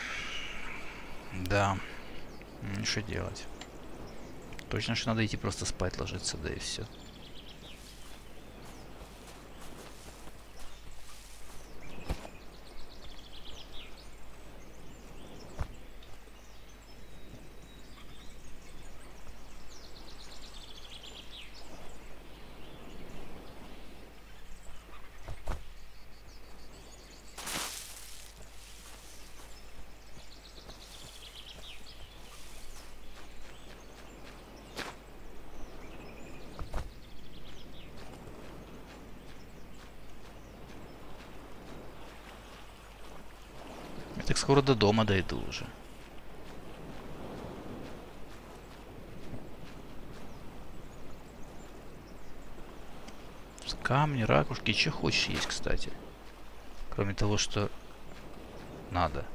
Да. Ну что делать? Точно, что надо идти просто спать ложиться, да и все. Я так скоро до дома дойду уже. Камни, ракушки, что хочешь есть, кстати. Кроме того, что надо.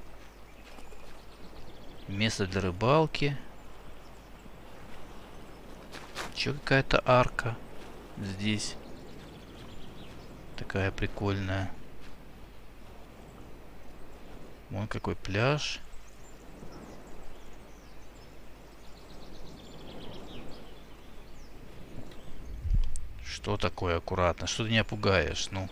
Место для рыбалки. Еще какая-то арка здесь. Такая прикольная. Вон какой пляж. Что такое аккуратно? Что ты меня пугаешь? Ну.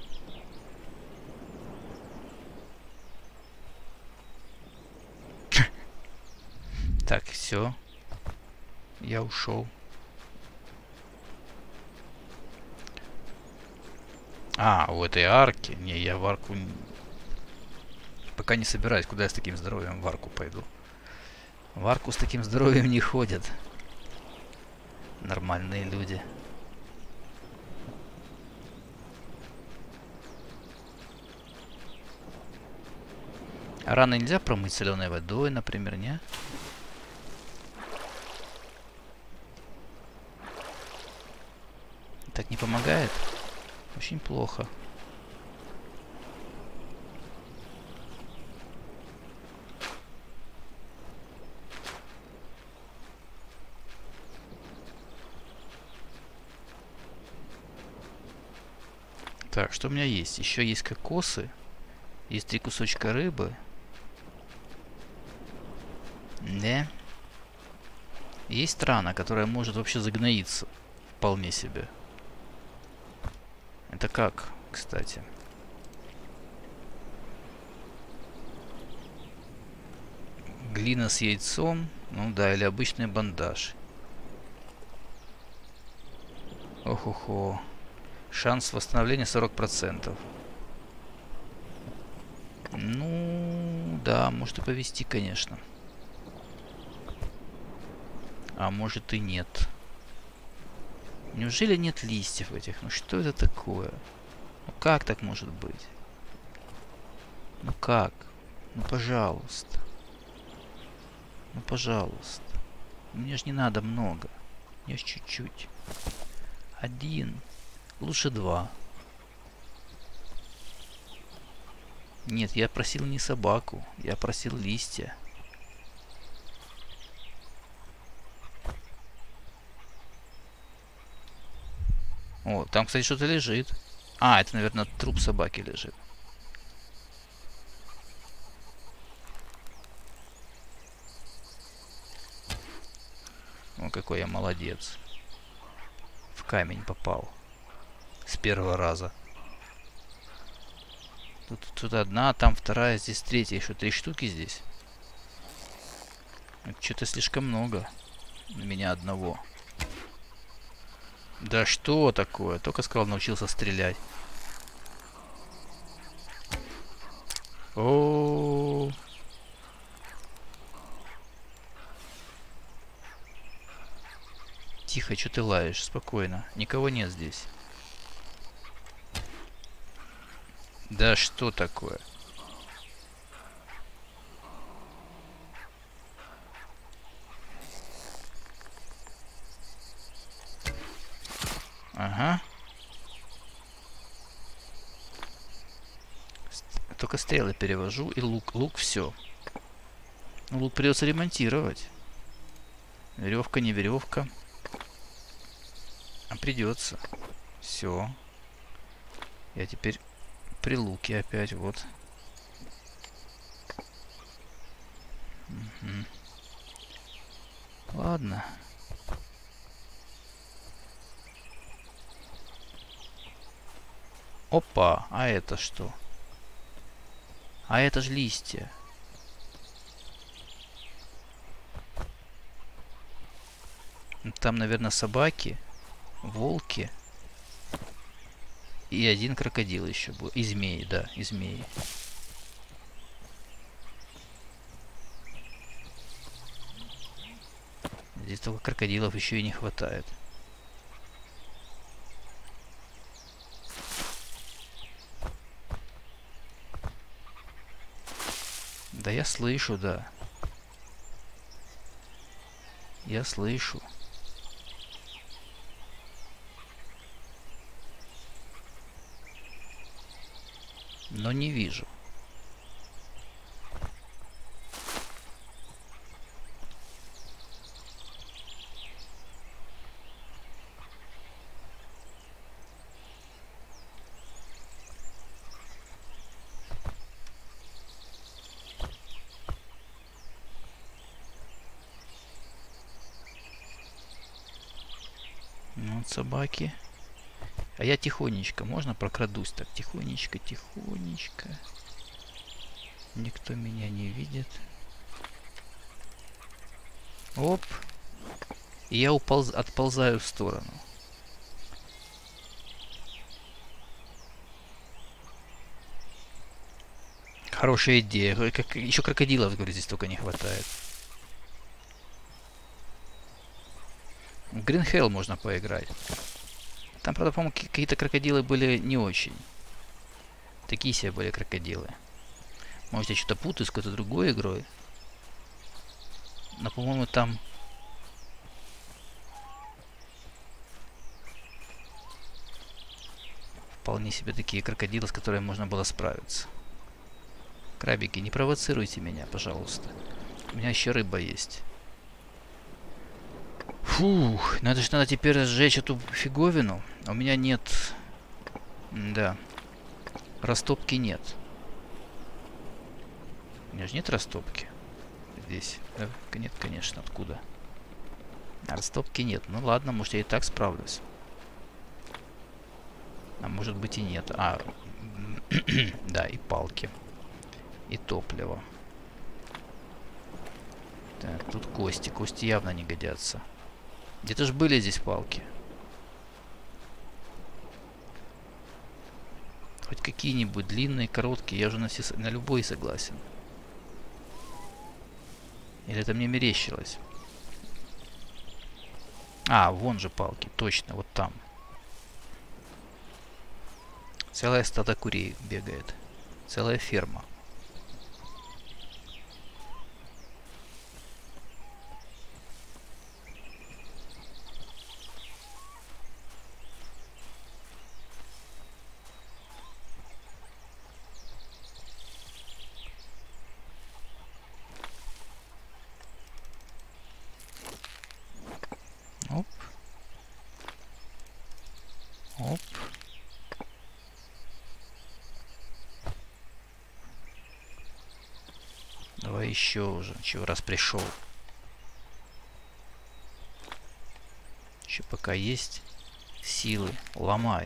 Так, все. Я ушел. А, у этой арки. Не, я в арку пока не собираюсь. Куда я с таким здоровьем в арку пойду? В арку с таким здоровьем не ходят нормальные люди. А раны нельзя промыть соленой водой, например, не? Так не помогает? Очень плохо. Так, что у меня есть? Еще есть кокосы. Есть три кусочка рыбы. Да. Есть рана, которая может вообще загноиться. Вполне себе. Это как, кстати? Глина с яйцом. Ну да, или обычный бандаж. Ох-охо. Шанс восстановления сорок процентов. Ну, да, может и повезти, конечно. А может и нет. Неужели нет листьев этих? Ну что это такое? Ну как так может быть? Ну как? Ну пожалуйста. Ну пожалуйста. Мне же не надо много. Мне ж чуть-чуть. Один. Лучше два. Нет, я просил не собаку. Я просил листья. О, там, кстати, что-то лежит. А, это, наверное, труп собаки лежит. О, какой я молодец. В камень попал. С первого раза. Тут, тут одна, там вторая, здесь третья. Еще три штуки здесь. Что-то слишком много. На меня одного. Да что такое? Только сказал, научился стрелять. О. Тихо, что ты лаешь? Спокойно. Никого нет здесь. Да что такое? Ага. Только стрелы перевожу и лук. Лук все. Лук придется ремонтировать. Веревка, не веревка. А придется. Все. Я теперь при луке опять. Вот. Угу. Ладно. Опа, а это что? А это же листья. Там, наверное, собаки, волки и один крокодил еще был. И змеи, да, и змеи. Здесь только крокодилов еще и не хватает. Да я слышу, да. Я слышу. Но не вижу. Вот собаки. А я тихонечко, можно прокрадусь так? Тихонечко, тихонечко. Никто меня не видит. Оп. И я уполз... отползаю в сторону. Хорошая идея. Как... Еще крокодилов, говорю, здесь только не хватает. В Green Hell можно поиграть. Там, правда, по-моему, какие-то крокодилы были не очень. Такие себе были крокодилы. Может, я что-то путаю с какой-то другой игрой. Но, по-моему, там... Вполне себе такие крокодилы, с которыми можно было справиться. Крабики, не провоцируйте меня, пожалуйста. У меня еще рыба есть. Фух, надо же, надо теперь сжечь эту фиговину. А у меня нет... Да. Растопки нет. У меня же нет растопки. Здесь. Да? Нет, конечно, откуда? А растопки нет. Ну ладно, может, я и так справлюсь. А может быть и нет. А, да, и палки. И топливо. Так, тут кости. Кости явно не годятся. Где-то же были здесь палки. Хоть какие-нибудь длинные, короткие. Я уже на, все, на любой согласен. Или это мне мерещилось? А, вон же палки. Точно, вот там. Целое стадо курей бегает. Целая ферма. Оп. Оп. Давай еще уже. Чего раз пришел. Еще пока есть силы. Ломай.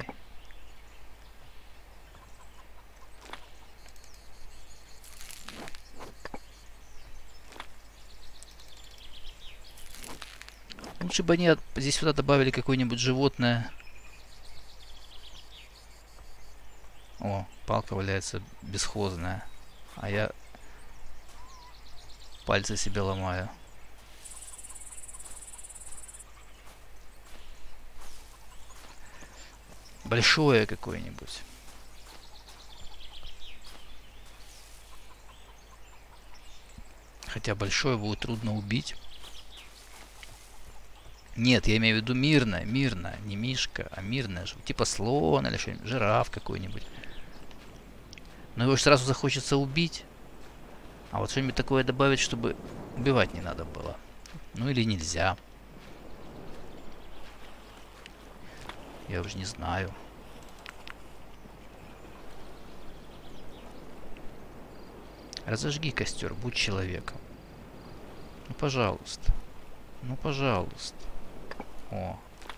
Лучше бы они здесь сюда добавили какое-нибудь животное. О, палка валяется бесхозная. А я пальцы себе ломаю. Большое какое-нибудь. Хотя большое будет трудно убить. Нет, я имею в виду мирное, мирное. Не мишка, а мирное. Типа слон или что-нибудь. Жираф какой-нибудь. Но его же сразу захочется убить. А вот что-нибудь такое добавить, чтобы убивать не надо было. Ну или нельзя. Я уже не знаю. Разожги костер, будь человеком. Ну, пожалуйста. Ну, пожалуйста. О.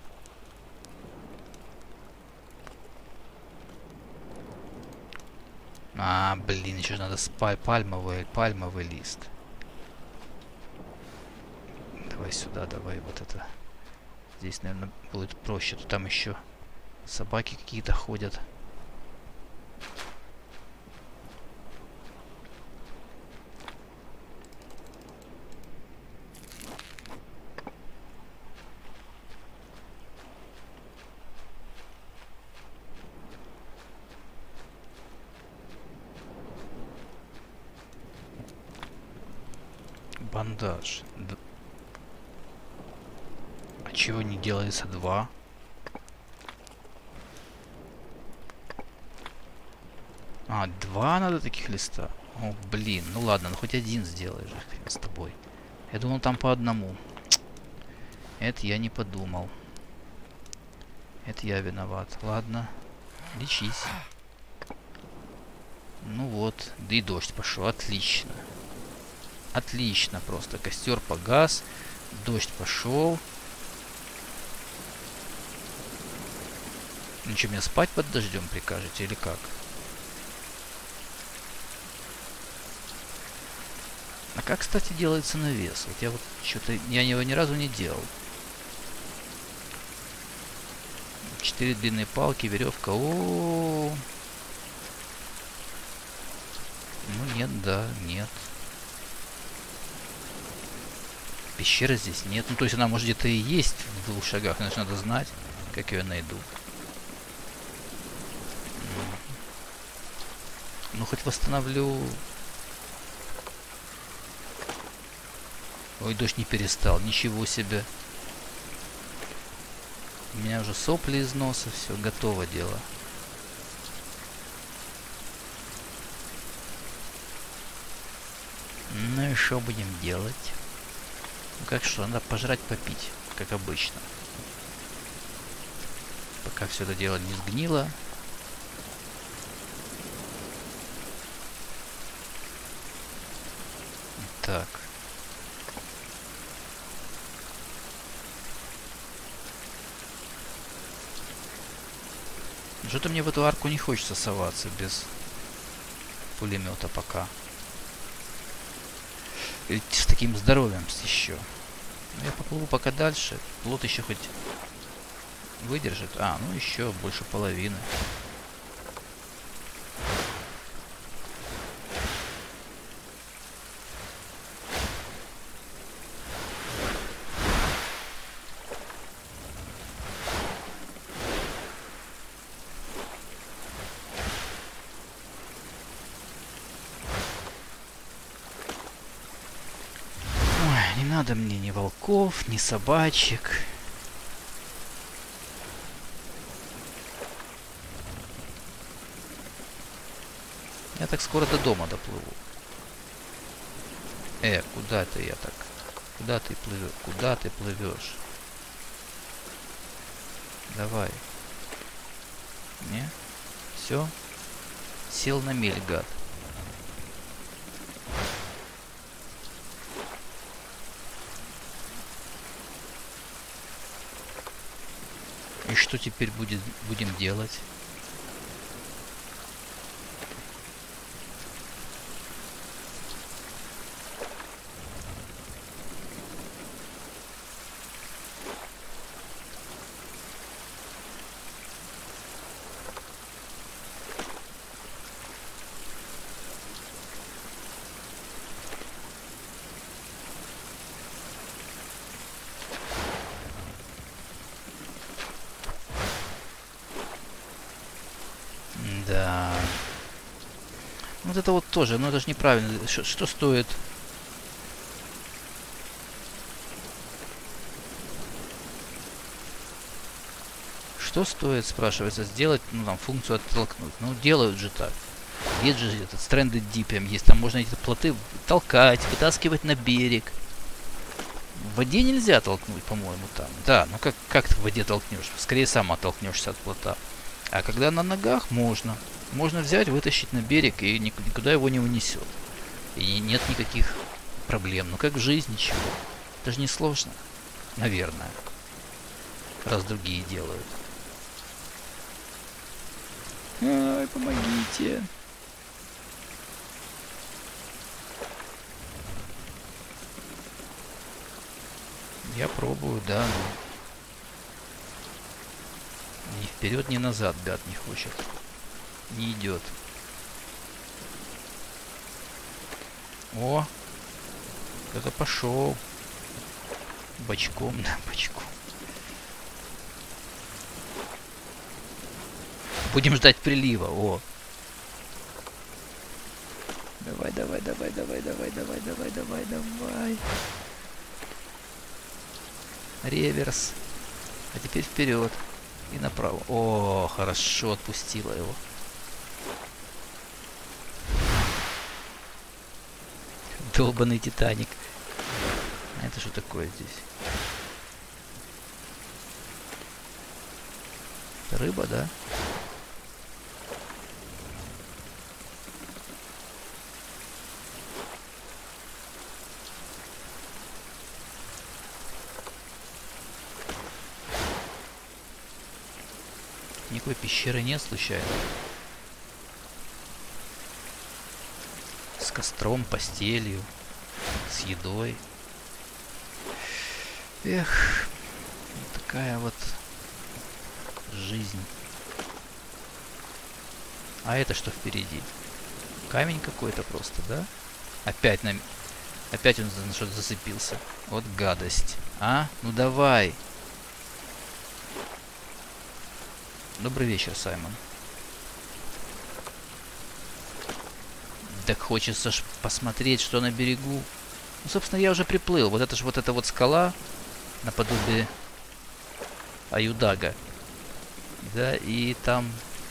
А, блин, еще надо спай пальмовый, пальмовый лист. Давай сюда, давай вот это. Здесь, наверное, будет проще. Тут там еще собаки какие-то ходят. Бандаж. Д... А чего не делается два? А, два надо таких листа? О, блин. Ну ладно, ну хоть один сделай же, хрен с тобой. Я думал, там по одному. Это я не подумал. Это я виноват. Ладно. Лечись. Ну вот. Да и дождь пошел. Отлично. Отлично просто. Костер погас. Дождь пошел. Ну что, мне спать под дождем прикажете или как? А как, кстати, делается навес? Вот я вот что-то... Я его ни разу не делал. Четыре длинные палки, веревка. О-о-о. Ну нет, да, нет. Пещеры здесь нет. Ну, то есть она может где-то и есть в двух шагах. Значит, надо знать, как ее найду. Ну, хоть восстановлю... Ой, дождь не перестал. Ничего себе. У меня уже сопли из носа. Все, готово дело. Ну и что будем делать? Ну как что, надо пожрать, попить, как обычно. Пока все это дело не сгнило. Так. Что-то мне в эту арку не хочется соваться без пулемета пока. Ведь с таким здоровьем еще. Я поплыву пока дальше. Плот еще хоть выдержит. А, ну еще больше половины. Не надо мне ни волков, ни собачек. Я так скоро до дома доплыву. Э, куда ты я так? Куда ты плывешь? Куда ты плывешь? Давай. Не? Все? Сел на мель, гад. И что теперь будет, будем делать? вот это вот тоже, ну это же неправильно. Ш что стоит? Что стоит, спрашивается, сделать, ну там, функцию оттолкнуть? Ну, делают же так. Есть же этот Stranded Deep есть, там можно эти плоты толкать, вытаскивать на берег. В воде нельзя толкнуть, по-моему, там. Да, ну как, как ты в воде толкнешь? Скорее сам оттолкнешься от плота. А когда на ногах, можно. Можно взять, вытащить на берег, и никуда его не унесет. И нет никаких проблем. Ну как в жизни чего? Это же не сложно. Наверное. Раз другие делают. Ай, помогите. Я пробую, да, но... Ни вперед, ни назад гад не хочет. Не идет. О! Кто-то пошел. Бочком, да, бочком. Будем ждать прилива, о! Давай, давай, давай, давай, давай, давай, давай, давай, давай. Реверс. А теперь вперед. И направо. О, хорошо, отпустила его. Долбаный Титаник. А это что такое здесь? Это рыба, да? Никакой пещеры нет случайно. С костром, постелью, с едой. Эх, вот такая вот жизнь. А это что впереди? Камень какой-то просто, да? Опять на... Опять он на что-то зацепился. Вот гадость. А? Ну давай. Добрый вечер, Саймон. Так хочется ж посмотреть, что на берегу. Ну, собственно, я уже приплыл. Вот это же вот эта вот скала наподобие Аюдага. Да, и там...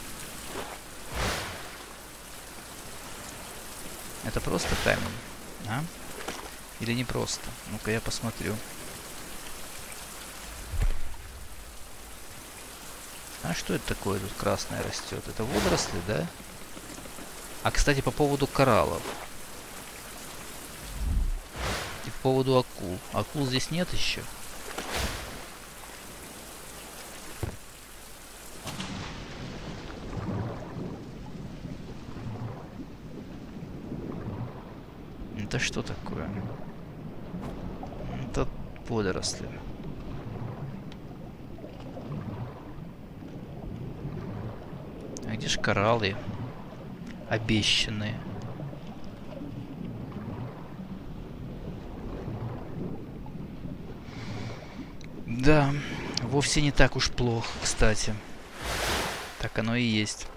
Это просто камень, а? Или не просто? Ну-ка я посмотрю. А что это такое тут красное растет? Это водоросли, да? А, кстати, по поводу кораллов. И по поводу акул. Акул здесь нет еще? Это что такое? Это водоросли. А где ж кораллы? Обещанные. Да, вовсе не так уж плохо, кстати. Так оно и есть.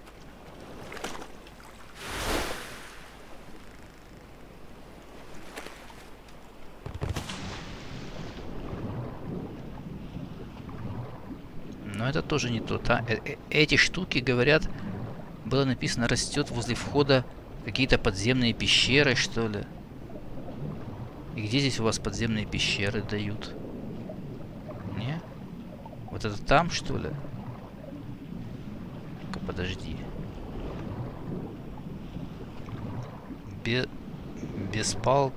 Но это тоже не то. А? Э Эти штуки, говорят, было написано, растет возле входа какие-то подземные пещеры, что ли. И где здесь у вас подземные пещеры дают? Не? Вот это там, что ли? Ну-ка, подожди. Бе... Беспал...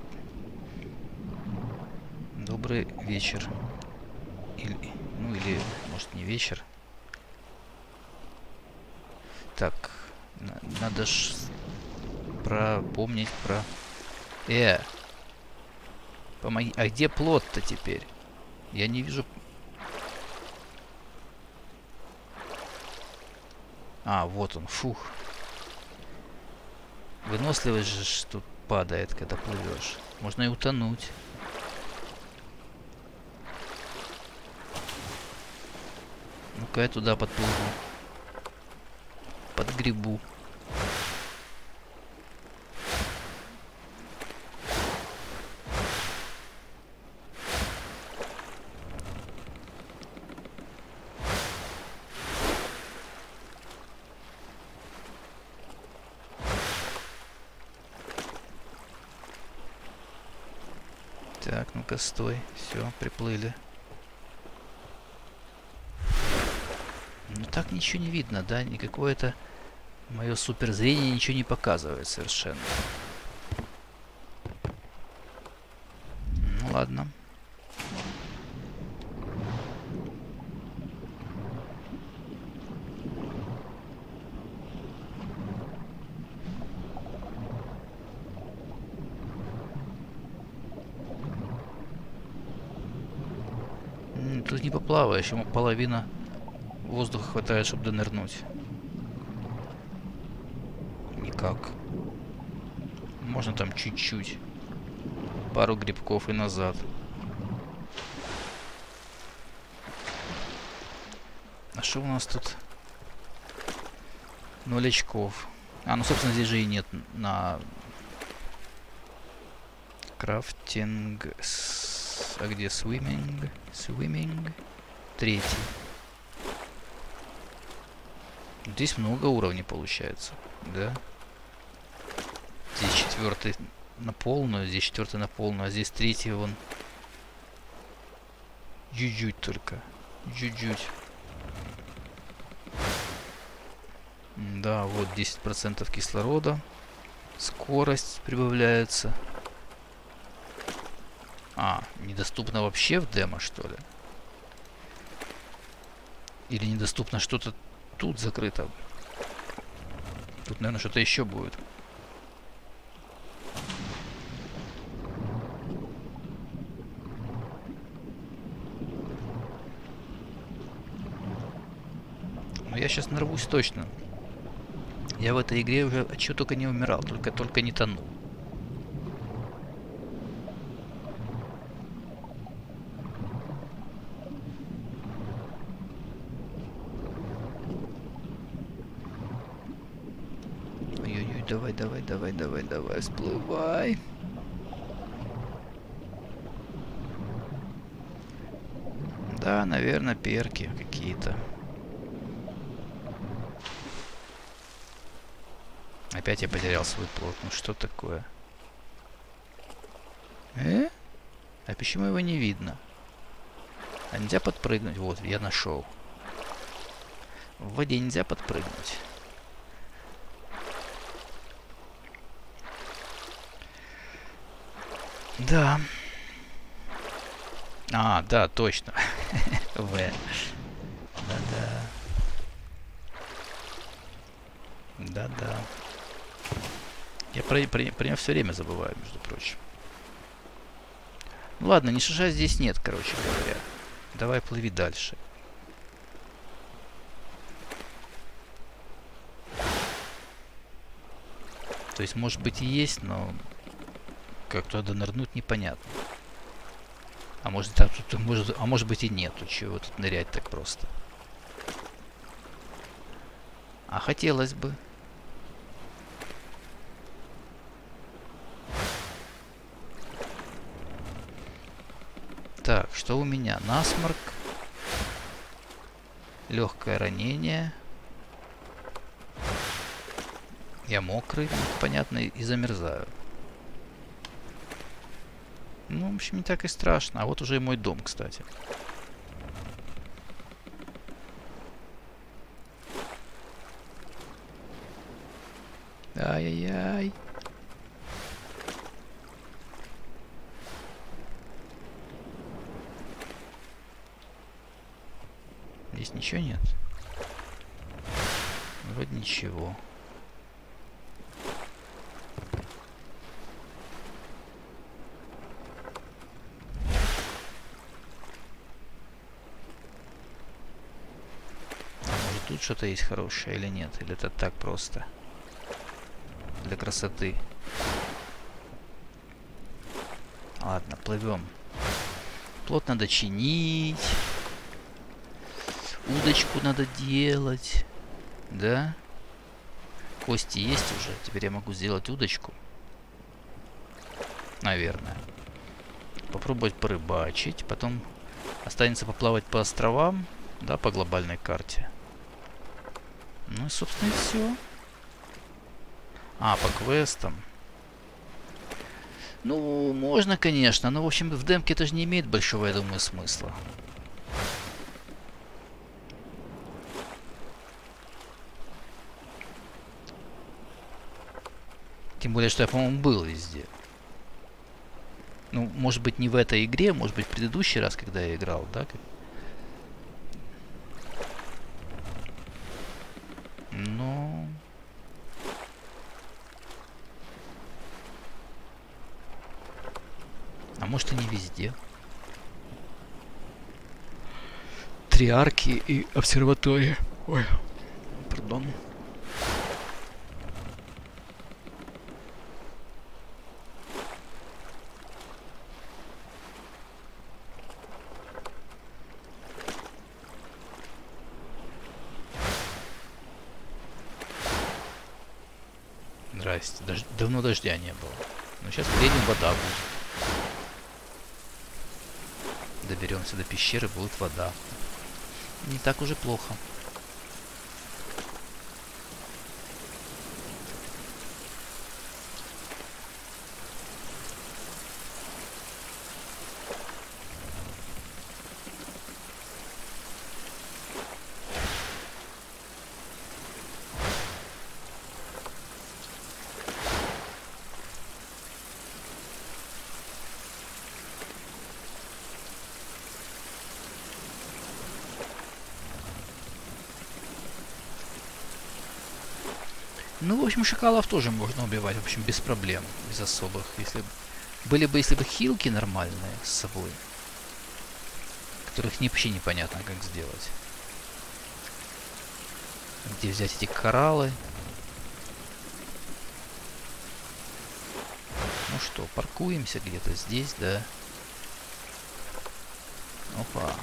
Добрый вечер. Или... Ну, или, может, не вечер. Так, надо ж пропомнить про... Э! Помоги... А где плот-то теперь? Я не вижу... А, вот он, фух. Выносливость же тут падает, когда плывешь. Можно и утонуть. Ну-ка я туда подплыву. Под грибу. Так, ну-ка, стой. Все, приплыли. Ну так ничего не видно, да? Никакое это мое суперзрение ничего не показывает совершенно. Ну ладно. М, Тут не поплаваешь, ему половина воздуха хватает, чтобы донырнуть. Никак. Можно там чуть-чуть. Пару грибков и назад. А что у нас тут? Ноль очков. А, ну, собственно, здесь же и нет на... Крафтинг... С... А где свимминг? Свимминг? Третий. Здесь много уровней получается, да? Здесь четвертый на полную, здесь четвертый на полную, а здесь третий вон. Чуть-чуть только. Чуть-чуть. Да, вот десять процентов кислорода. Скорость прибавляется. А, недоступно вообще в демо, что ли? Или недоступно что-то тут закрыто? Тут, наверное, что-то еще будет. Но я сейчас нарвусь точно. Я в этой игре уже от чего только не умирал, только, только не тонул. Ой-ой-ой, давай, давай, давай, давай, давай, всплывай. Да, наверное, перки какие-то. Опять я потерял свой плот. Ну что такое? Э? А почему его не видно? А нельзя подпрыгнуть? Вот, я нашел. В воде нельзя подпрыгнуть. Да. А, да, точно. В. Да-да. Да-да. Я про, про, про него все время забываю, между прочим. Ну ладно, ни шажа здесь нет, короче говоря. Давай плыви дальше. То есть, может быть, и есть, но как туда нырнуть, непонятно. А может, там, тут, может, а может быть и нету. Чего тут нырять так просто? А хотелось бы. Так, что у меня? Насморк. Легкое ранение. Я мокрый, понятно, и замерзаю. Ну, в общем, не так и страшно. А вот уже и мой дом, кстати. Ай-яй-яй. Здесь ничего нет? Вроде ничего. Тут что-то есть хорошее или нет? Или это так просто? Для красоты. Ладно, плывем. Плот надо чинить. Удочку надо делать. Да? Кости есть уже. Теперь я могу сделать удочку. Наверное. Попробовать порыбачить. Потом останется поплавать по островам. Да, по глобальной карте. Ну и, собственно, и все. А, по квестам. Ну, можно, конечно, но, в общем, в демке это же не имеет большого, я думаю, смысла. Тем более, что я, по-моему, был везде. Ну, может быть, не в этой игре, может быть, в предыдущий раз, когда я играл, да? Но... А может, и не везде. Три арки и обсерватория. Ой, пардон. Здрасте. Дож... Давно дождя не было. Но сейчас приедем, вода будет. Доберемся до пещеры, будет вода. Не так уже плохо. Ну, в общем, шакалов тоже можно убивать, в общем, без проблем, без особых. Если были бы, если бы хилки нормальные с собой, которых вообще непонятно, как сделать. Где взять эти кораллы? Ну что, паркуемся где-то здесь, да? Опа.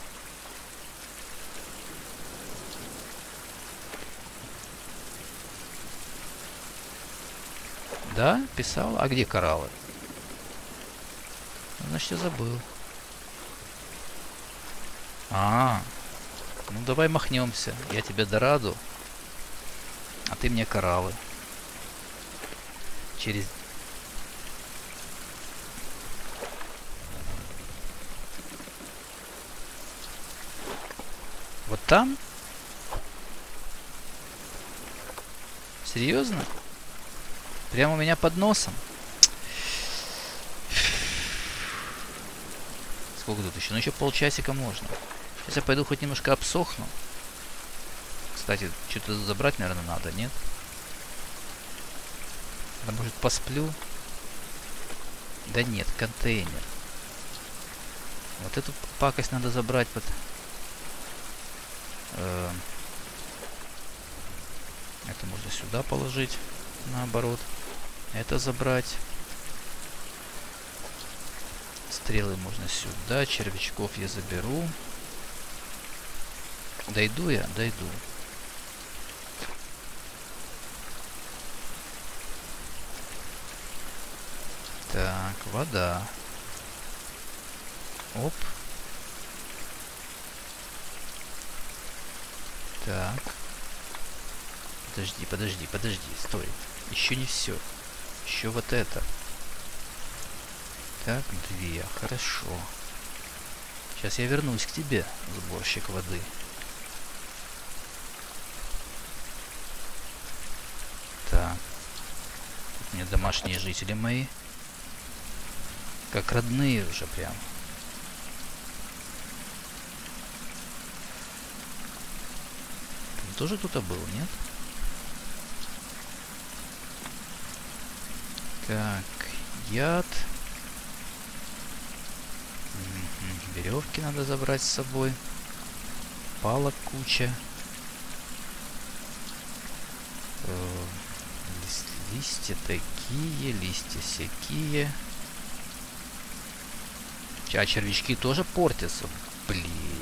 Да, писал. А где кораллы? Значит, я забыл. А, ну давай махнемся. Я тебе дораду, а ты мне кораллы. Через... Вот там? Серьезно? Прямо у меня под носом? Сколько тут еще? Ну еще полчасика можно. Сейчас я пойду хоть немножко обсохну. Кстати, что-то забрать, наверное, надо, нет? Да, может, посплю? Да нет, контейнер. Вот эту пакость надо забрать под... Э, это можно сюда положить, наоборот. Это забрать. Стрелы можно сюда. Червячков я заберу. Дойду я? Дойду. Так, вода. Оп. Так. Подожди, подожди, подожди, стой. Еще не все. Еще вот это. Так, две. Хорошо. Сейчас я вернусь к тебе, сборщик воды. Так. Тут мне домашние жители мои. Как родные уже прям. Ты тоже тут был, нет? Так, яд. Угу. Веревки надо забрать с собой. Палок куча. Э, лист, листья такие, листья всякие. А червячки тоже портятся. Блин.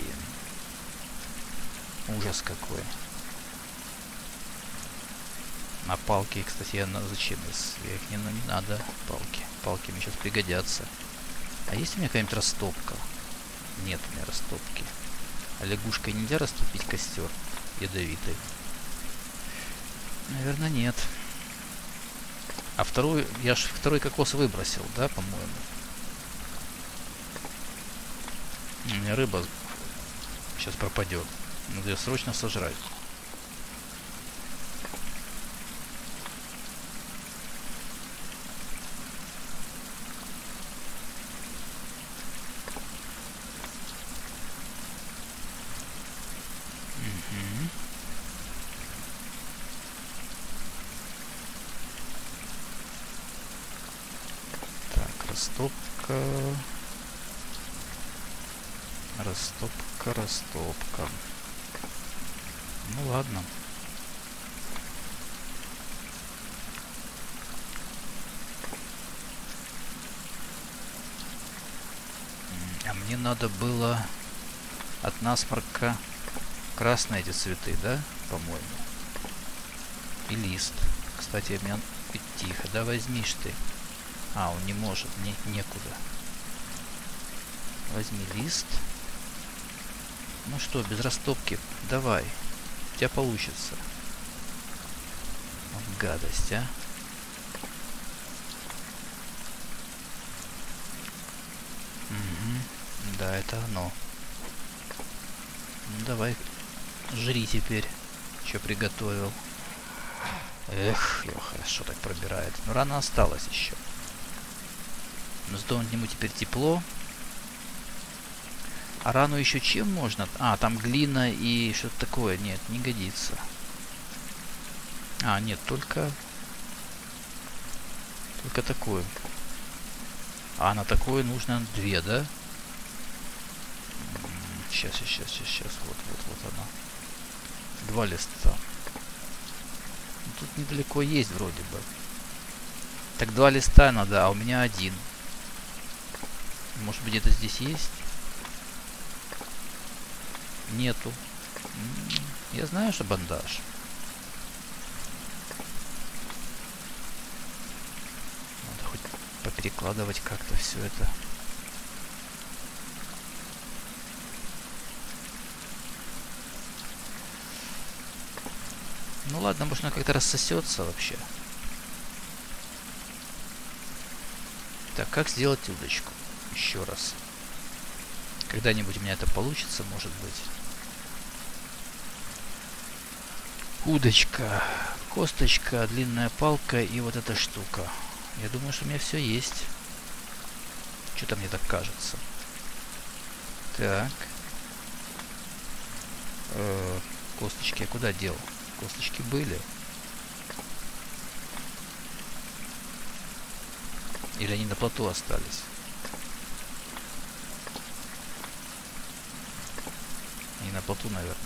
Ужас какой. А палки, кстати, я на... зачем? Я их не, не надо. Палки. Палки мне сейчас пригодятся. А есть у меня какая-нибудь растопка? Нет у меня растопки. А лягушкой нельзя растопить костер ядовитый? Наверное, нет. А второй, я ж второй кокос выбросил, да, по-моему? У меня рыба сейчас пропадет. Надо ее срочно сожрать. Угу. Так, растопка. Растопка, растопка. Ну ладно. А мне надо было от насморка красные эти цветы, да, по-моему? И лист. Кстати, у меня... Тихо, да возьмишь ты. А, он не может, не, некуда. Возьми лист. Ну что, без растопки, давай. У тебя получится. Вот гадость, а. Угу. Да, это оно. Ну, давай, жри теперь, что приготовил. Эх, его хорошо так пробирает. Но рано осталось еще. Но зато ему теперь тепло. А рану еще чем можно? А, там глина и что-то такое. Нет, не годится. А, нет, только... Только такое. А на такое нужно две, да? Сейчас, сейчас, сейчас, сейчас. Вот, вот, вот она. Два листа. Тут недалеко есть вроде бы. Так два листа надо, а у меня один. Может быть, где-то здесь есть? Нету. Я знаю, что бандаж. Надо хоть поперекладывать как-то все это. Ну ладно, может, она как-то рассосется вообще. Так, как сделать удочку? Еще раз. Когда-нибудь у меня это получится, может быть. Удочка, косточка, длинная палка и вот эта штука. Я думаю, что у меня все есть. Что-то мне так кажется. Так. Э, косточки я куда дел? Косточки были. Или они на плоту остались? Они на плоту, наверное.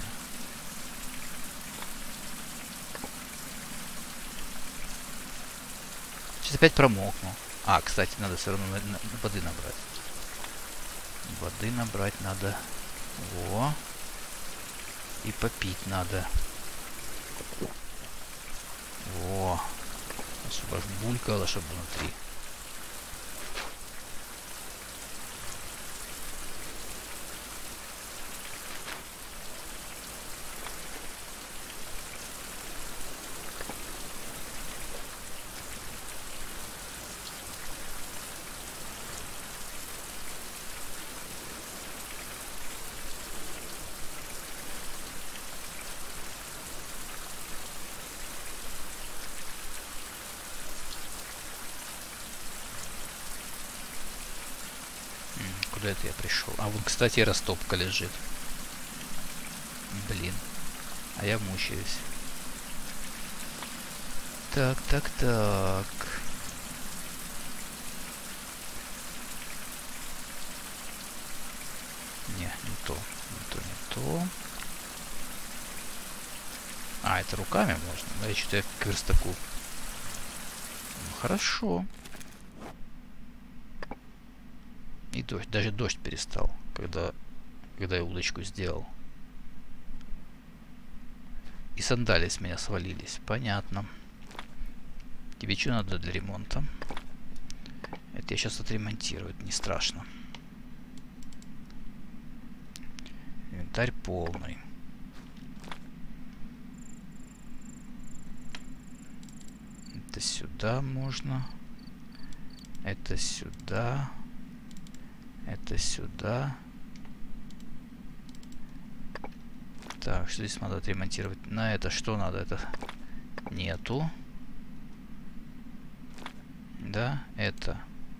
Сейчас опять промокну. А, кстати, надо все равно на, на, воды набрать. Воды набрать надо. Во. И попить надо. Во. Чтобы аж булькало, чтобы внутри. Куда это я пришел? А вот, кстати, растопка лежит. Блин. А я мучаюсь. Так, так, так. Не, не то. Не то, не то. А, это руками можно? Да, я что-то к верстаку. Ну, хорошо. И дождь, даже дождь перестал, когда, когда я удочку сделал. И сандалии с меня свалились. Понятно. Тебе что надо для ремонта? Это я сейчас отремонтирую, это не страшно. Инвентарь полный. Это сюда можно. Это сюда. Это сюда. Так, что здесь надо отремонтировать? На это что надо? Это нету. Да, это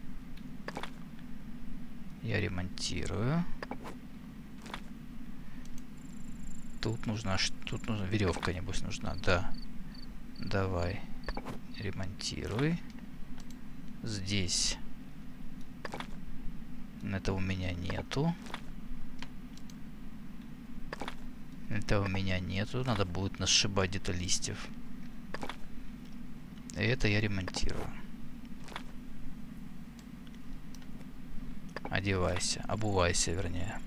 я ремонтирую. Тут нужна, тут нужна веревка, небось, нужна. Да. Давай. Ремонтируй. Здесь. Это у меня нету. Это у меня нету. Надо будет насшибать где-то листьев. И это я ремонтирую. Одевайся. Обувайся, вернее.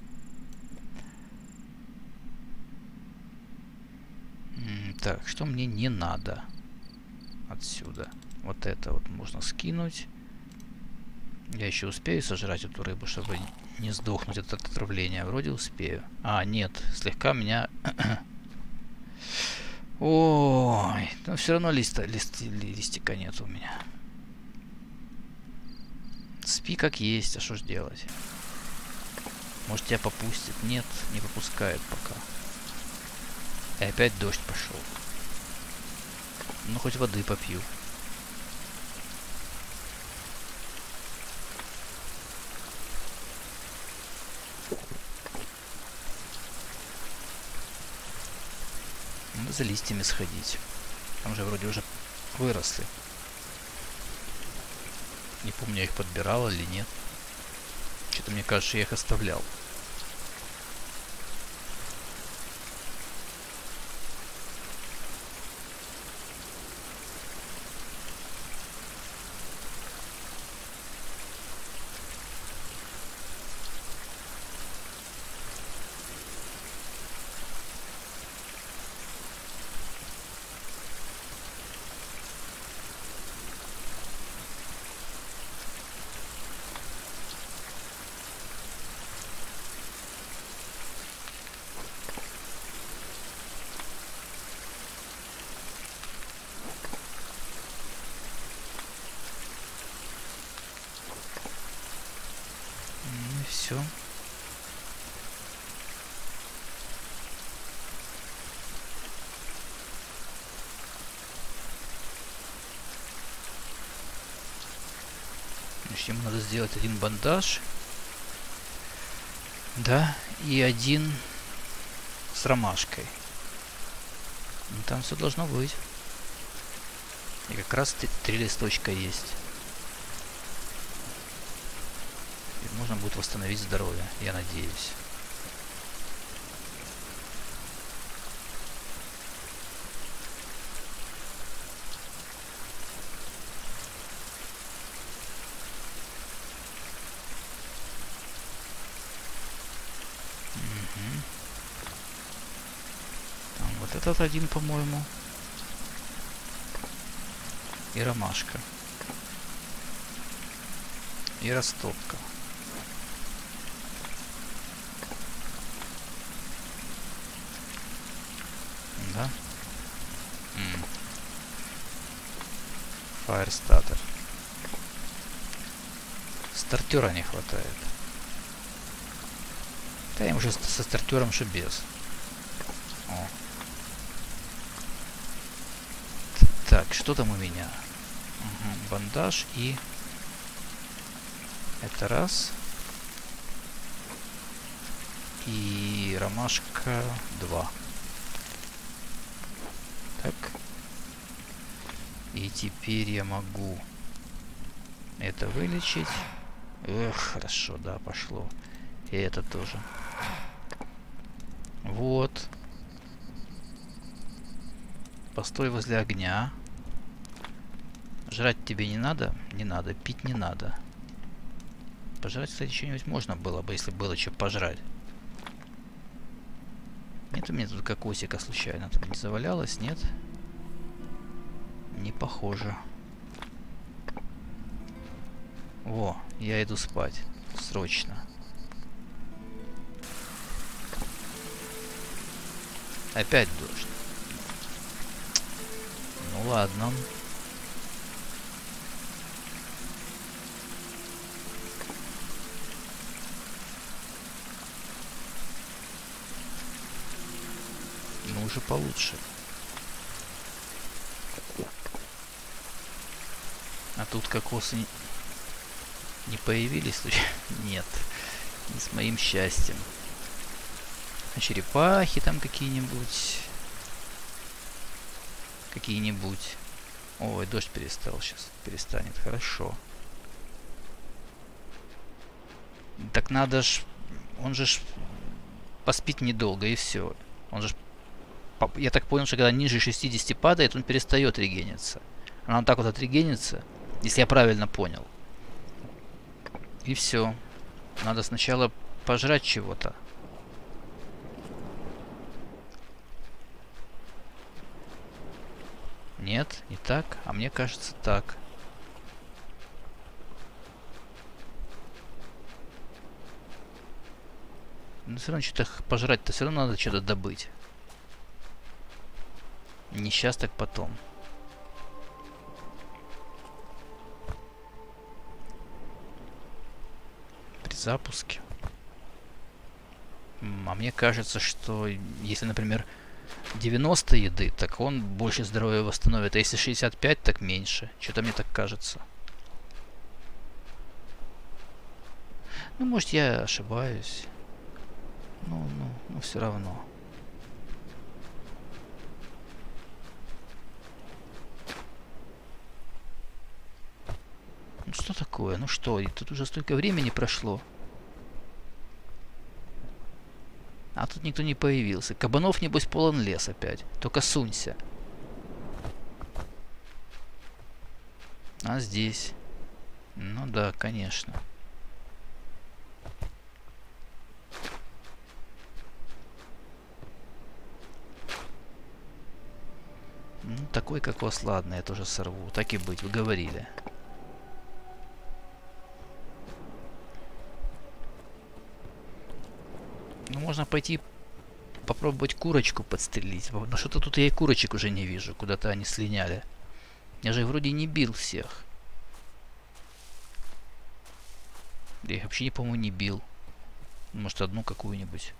Так, что мне не надо отсюда? Вот это вот можно скинуть. Я еще успею сожрать эту рыбу, чтобы не сдохнуть от отравления. Вроде успею. А, нет, слегка меня... Ой, но все равно листа, лист, листика нет у меня. Спи как есть, а что ж делать? Может, тебя попустит? Нет, не попускает пока. И опять дождь пошел. Ну, хоть воды попью. Надо за листьями сходить. Там же вроде уже выросли. Не помню, я их подбирал или нет. Что-то мне кажется, я их оставлял. Все. Ему надо сделать один бандаж. Да, и один с ромашкой. Ну, там все должно быть. И как раз три листочка есть. И можно будет восстановить здоровье, я надеюсь. Угу. Там вот этот один, по-моему. И ромашка. И растопка. Да? М. Фаерстартер. Стартера не хватает. Да им уже со стартером что без. О. Так, что там у меня? Угу, бандаж и... Это раз. И ромашка два. Так. И теперь я могу это вылечить. Эх, хорошо, да, пошло. И это тоже. Вот. Постой возле огня. Жрать тебе не надо? Не надо. Пить не надо. Пожрать, кстати, что-нибудь можно было бы, если было что пожрать. Нет у меня тут кокосика случайно там не завалялось, нет? Не похоже. Во, я иду спать. Срочно. Опять дождь. Ну ладно. уже получше. А тут кокосы не, не появились? Нет. Не с моим счастьем. А черепахи там какие-нибудь. Какие-нибудь. Ой, дождь перестал сейчас. Перестанет. Хорошо. Так надо ж... Он же ж поспит недолго и все. Он же... Я так понял, что когда ниже шестидесяти падает, он перестает регениться. Она вот так вот отрегенится, если я правильно понял. И все. Надо сначала пожрать чего-то. Нет, не так. А мне кажется, так. Но все равно что-то пожрать-то все равно надо что-то добыть. Не сейчас, так потом. При запуске. А мне кажется, что если, например, девяносто еды, так он больше здоровья восстановит. А если шестьдесят пять, так меньше. Что-то мне так кажется. Ну, может, я ошибаюсь. Ну, ну, ну, все равно. Ну, что такое? Ну что, и тут уже столько времени прошло. А тут никто не появился. Кабанов, небось, полон лес опять. Только сунься. А здесь? Ну да, конечно. Ну, такой кокос, ладно, я тоже сорву. Так и быть, вы говорили. Ну, можно пойти попробовать курочку подстрелить. Но что-то тут я и курочек уже не вижу. Куда-то они слиняли. Я же вроде не бил всех. Я их вообще, по-моему, не бил. Может, одну какую-нибудь.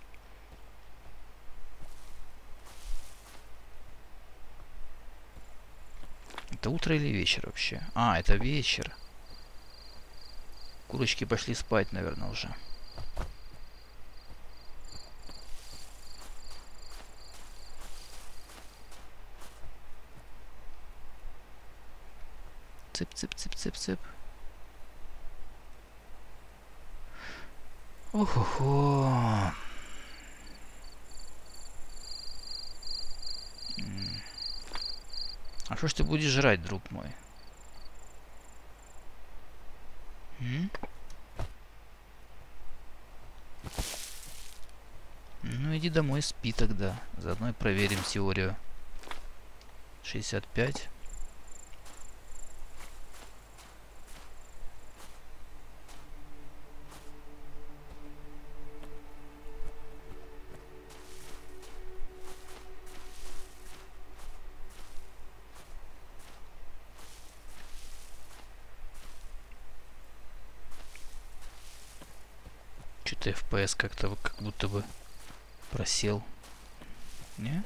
Это утро или вечер вообще? А, это вечер. Курочки пошли спать, наверное, уже. Цып-цып-цып-цып-цып. Ох-охо. А что ж ты будешь жрать, друг мой? М? Ну иди домой, спи тогда. Заодно и проверим теорию. шестьдесят пять. Что-то эф пи эс как-то как будто бы просел. Не?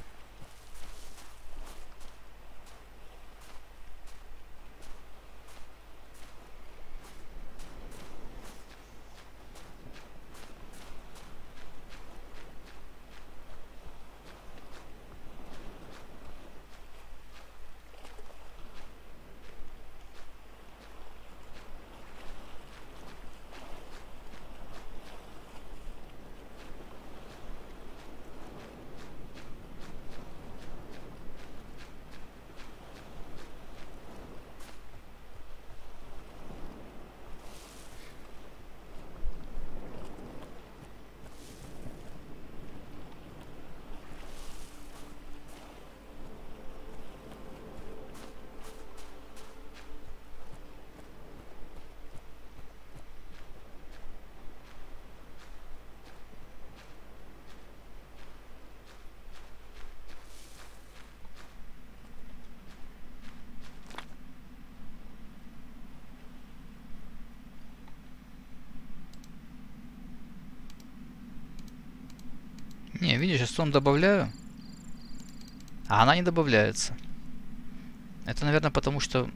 Не, видишь, я сон добавляю. А она не добавляется. Это, наверное, потому что...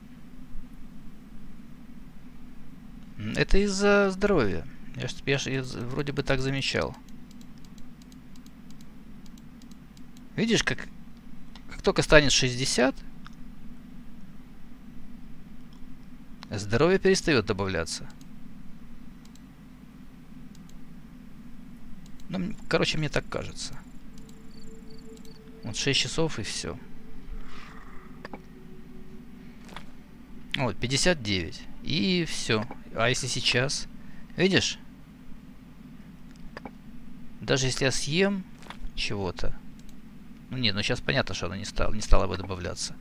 Это из-за здоровья. Я ж, я ж я вроде бы так замечал. Видишь, как, как только станет шестьдесят, здоровье перестает добавляться. Ну, короче, мне так кажется. Вот шесть часов и все. Вот, пятьдесят девять. И все. А если сейчас? Видишь? Даже если я съем чего-то. Ну нет, ну сейчас понятно, что она не стала, не стала бы добавляться.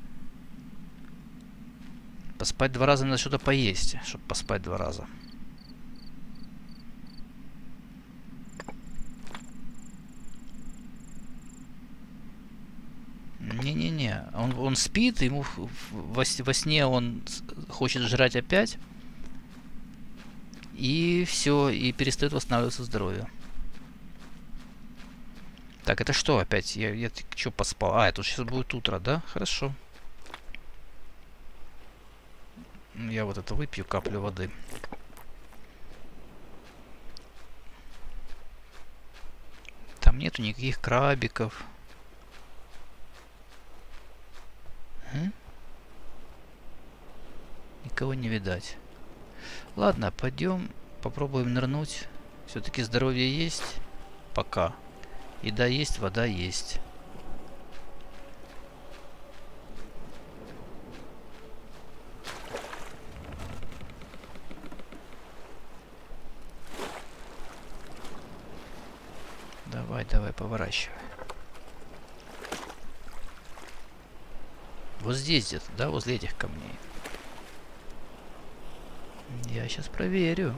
Поспать два раза надо что-то поесть, чтобы поспать два раза. Не-не-не, он, он спит, ему во, во сне он хочет жрать опять. И все, и перестает восстанавливаться здоровье. Так, это что опять? Я, я что поспал? А, это сейчас будет утро, да? Хорошо. Я вот это выпью, каплю воды. Там нету никаких крабиков. М? Никого не видать. Ладно, пойдем попробуем нырнуть. Все-таки здоровье есть. Пока. Еда есть, вода есть. Давай, давай, поворачивай. Вот здесь где-то, да, возле этих камней. Я сейчас проверю.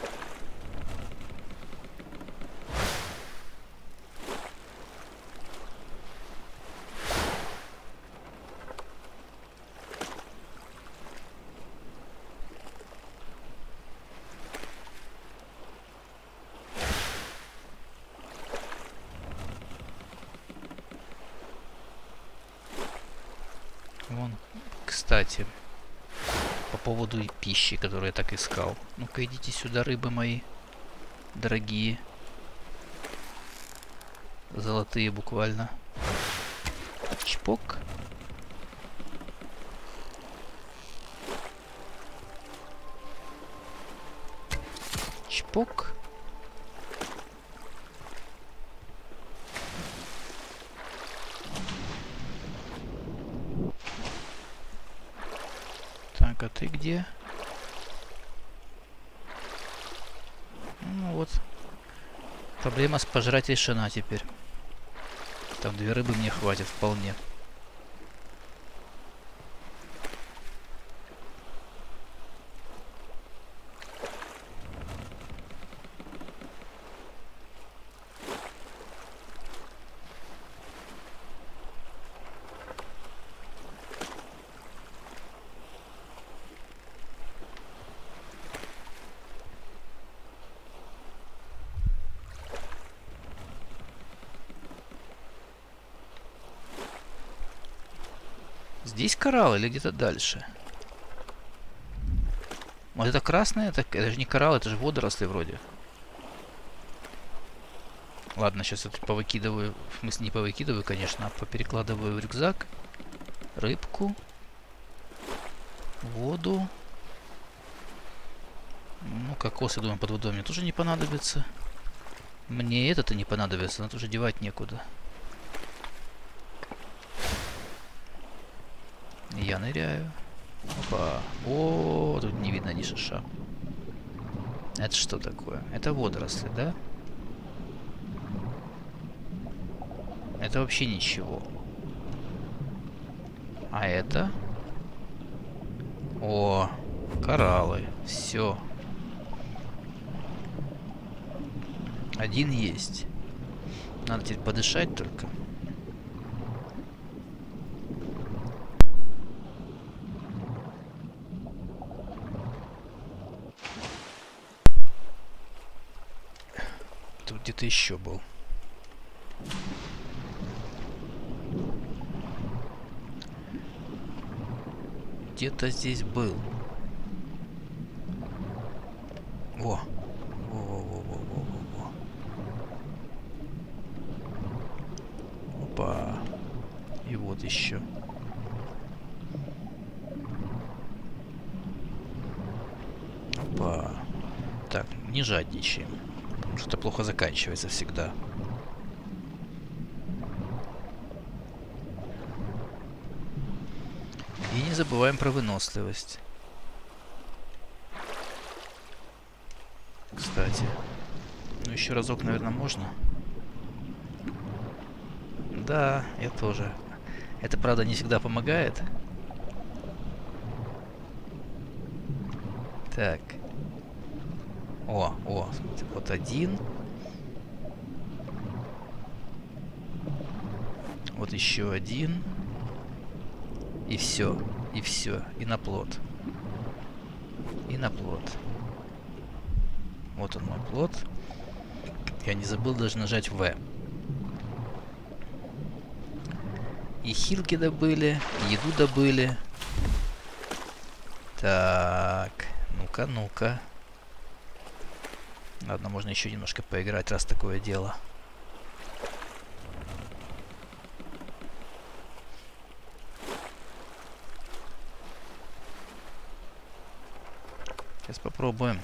Вон, кстати, по поводу пищи, которую я так искал. Ну-ка, идите сюда, рыбы мои дорогие. Золотые буквально. Чпок. Чпок. Так, а ты где? Ну вот. Проблема с пожрать решена теперь. Там две рыбы мне хватит вполне. Здесь коралл или где-то дальше? Вот это красное, это, это же не коралл, это же водоросли вроде. Ладно, сейчас это повыкидываю. В смысле, не повыкидываю, конечно, а поперекладываю в рюкзак. Рыбку. Воду. Ну, кокосы, думаю, под водой мне тоже не понадобится. Мне это-то не понадобится, но тоже девать некуда. Я ныряю. Опа. О, тут не видно ни шиша. Это что такое? Это водоросли, да? Это вообще ничего. А это? О, кораллы. Все. Один есть. Надо теперь подышать только. Тут где-то еще был. где-то здесь был. Во. Во-во-во-во-во-во. Опа. И вот еще. Опа. Так, не жадничаем. Что-то плохо заканчивается всегда. И не забываем про выносливость. Кстати. Ну, еще разок, наверное, можно. Да, я тоже. Это, правда, не всегда помогает. Так. О, о, вот один. Вот еще один. И все. И все. И на плот. И на плот. Вот он, мой плот. Я не забыл даже нажать В. И хилки добыли, и еду добыли. Так. Ну-ка, ну-ка. Ладно, можно еще немножко поиграть, раз такое дело. Сейчас попробуем.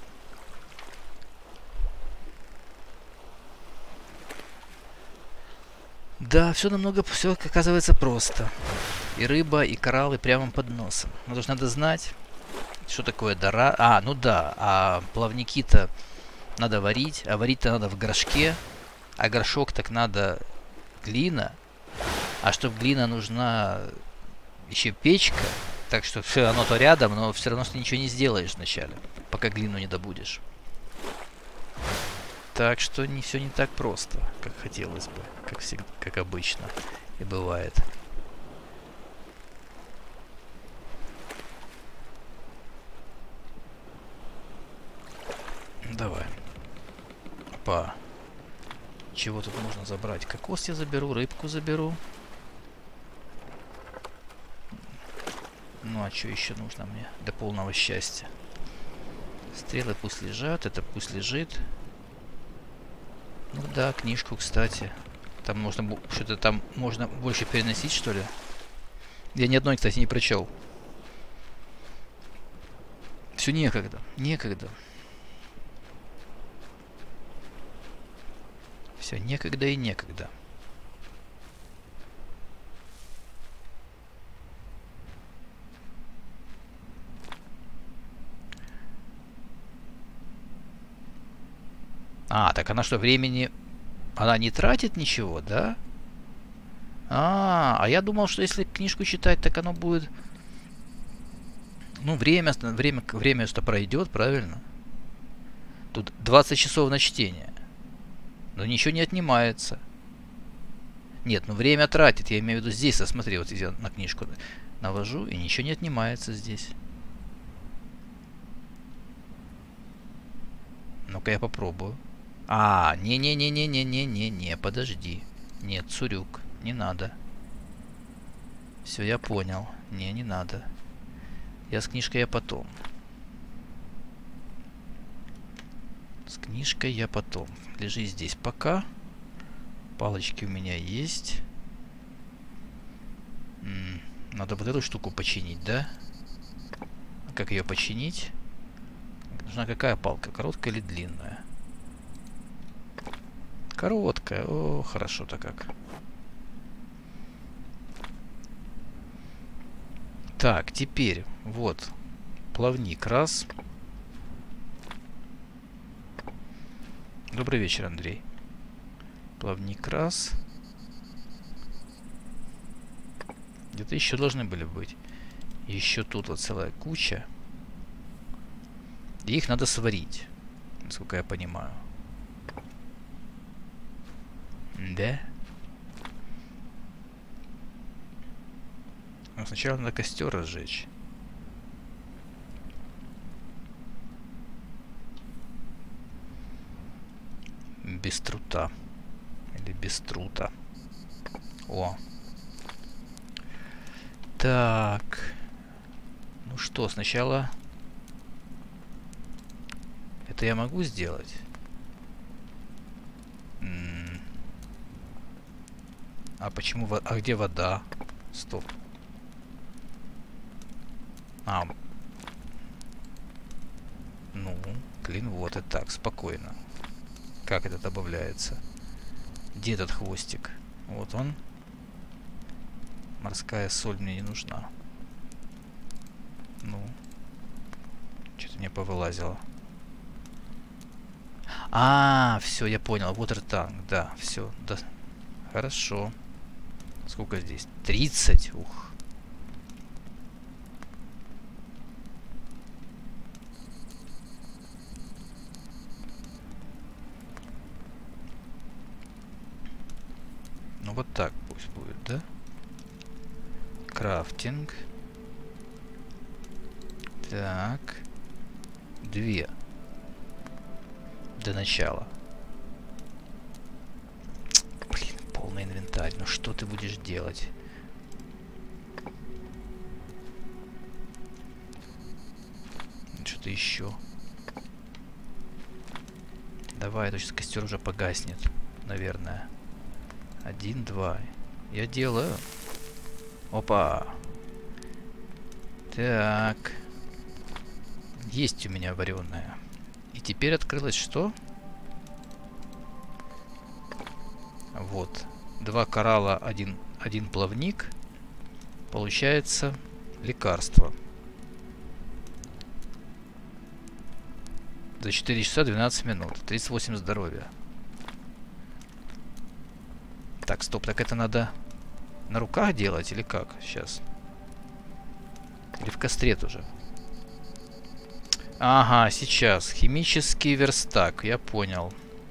Да, все намного, все оказывается просто. И рыба, и кораллы прямо под носом. Но тоже надо знать, что такое дора. А, ну да, а плавники-то надо варить, а варить-то надо в горшке, а горшок так надо глина, а чтобы глина нужна еще печка, так что все оно-то рядом, но все равно ты ничего не сделаешь вначале, пока глину не добудешь. Так что не все не так просто, как хотелось бы, как всегда, как обычно и бывает. Давай. Опа. Чего тут можно забрать? Кокос я заберу, рыбку заберу. Ну а что еще нужно мне для полного счастья? Стрелы пусть лежат, это пусть лежит. Ну да, книжку, кстати. Там можно что-то там можно больше переносить, что ли? Я ни одной, кстати, не прочел. Все некогда, некогда. Все некогда и некогда. А, так она что, времени... Она не тратит ничего, да? А, а я думал, что если книжку читать, так оно будет... Ну, время, время, время что пройдет, правильно? Тут двадцать часов на чтение. Но ничего не отнимается. Нет, ну время тратит. Я имею в виду здесь, а смотри, вот я на книжку навожу, и ничего не отнимается здесь. Ну-ка я попробую. А, не-не-не-не-не-не-не-не, подожди. Нет, Цурюк, не надо. Все, я понял. Не, не надо. Я с книжкой я потом. С книжкой я потом. Лежи здесь пока. Палочки у меня есть. М-м, надо вот эту штуку починить, да? А как ее починить? Нужна какая палка? Короткая или длинная? Короткая. О, хорошо-то как. Так, теперь вот плавник раз. Добрый вечер, Андрей. Плавник раз. Где-то еще должны были быть. Еще тут вот целая куча. И их надо сварить, насколько я понимаю. Да? Но сначала надо костер разжечь. Без трута. Или без трута. О. Так. Ну что, сначала... Это я могу сделать? М-м. А почему... Во... А где вода? Стоп. А. Ну, клин, вот и так, спокойно. Как это добавляется? Где этот хвостик? Вот он. Морская соль мне не нужна. Ну. Что-то мне повылазило. А, все, я понял. Water tank, да, все. Да. Хорошо. Сколько здесь? тридцать? Ух. Ну вот так пусть будет, да? Крафтинг. Так. Две. До начала. Блин, полный инвентарь. Ну что ты будешь делать? Что-то еще. Давай, а то сейчас костер уже погаснет, наверное. Один, два. Я делаю. Опа. Так. Есть у меня вареная. И теперь открылось что? Вот. Два коралла, один, один плавник. Получается лекарство. За четыре часа двенадцать минут. тридцать восемь здоровья. Так, стоп, так это надо на руках делать или как? Сейчас. Или в костре тоже? Ага, сейчас. Химический верстак, я понял.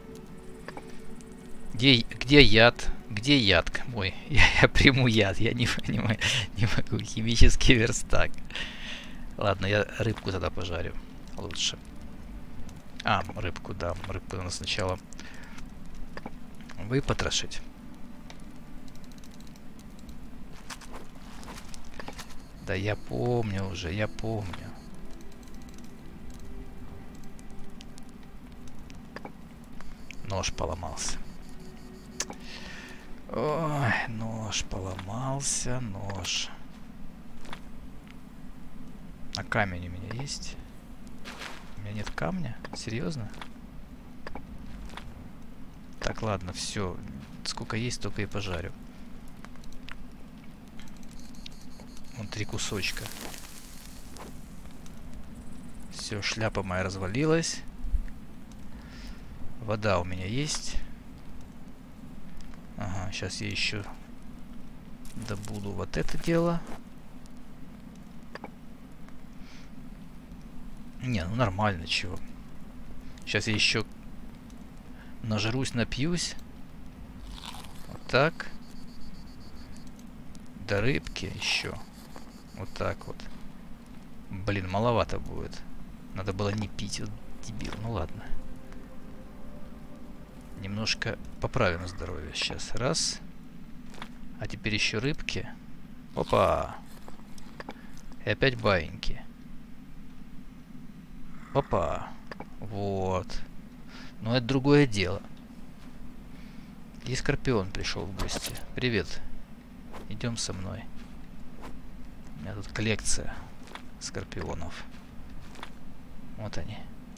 Где, где яд? Где яд? Ой, я, я приму яд, я не, не, не могу. Химический верстак. Ладно, я рыбку тогда пожарю. Лучше. А, рыбку, да. Рыбку надо сначала выпотрошить. Да я помню уже, я помню. Нож поломался. Ой, нож поломался, нож. А камень у меня есть? У меня нет камня? Серьезно? Так, ладно, все. Сколько есть, столько и пожарю. Вон три кусочка. Все, шляпа моя развалилась. Вода у меня есть. Ага, сейчас я еще добуду вот это дело. Не, ну нормально, чего. Сейчас я еще нажрусь, напьюсь. Вот так. До рыбки еще. Вот так вот. Блин, маловато будет. Надо было не пить, вот дебил. Ну ладно. Немножко поправим здоровье сейчас. Раз. А теперь еще рыбки. Опа. И опять баиньки. Опа. Вот. Но это другое дело. И Скорпион пришел в гости. Привет. Идем со мной. У меня тут коллекция скорпионов. Вот они.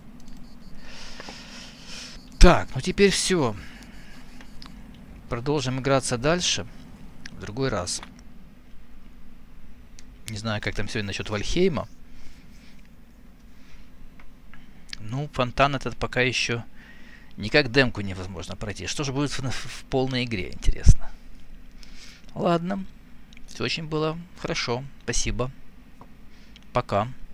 Так, ну теперь все. Продолжим играться дальше. В другой раз. Не знаю, как там сегодня насчет Вальхейма. Ну, фонтан этот пока еще никак демку невозможно пройти. Что же будет в, в полной игре, интересно. Ладно. Все очень было хорошо. Спасибо. Пока.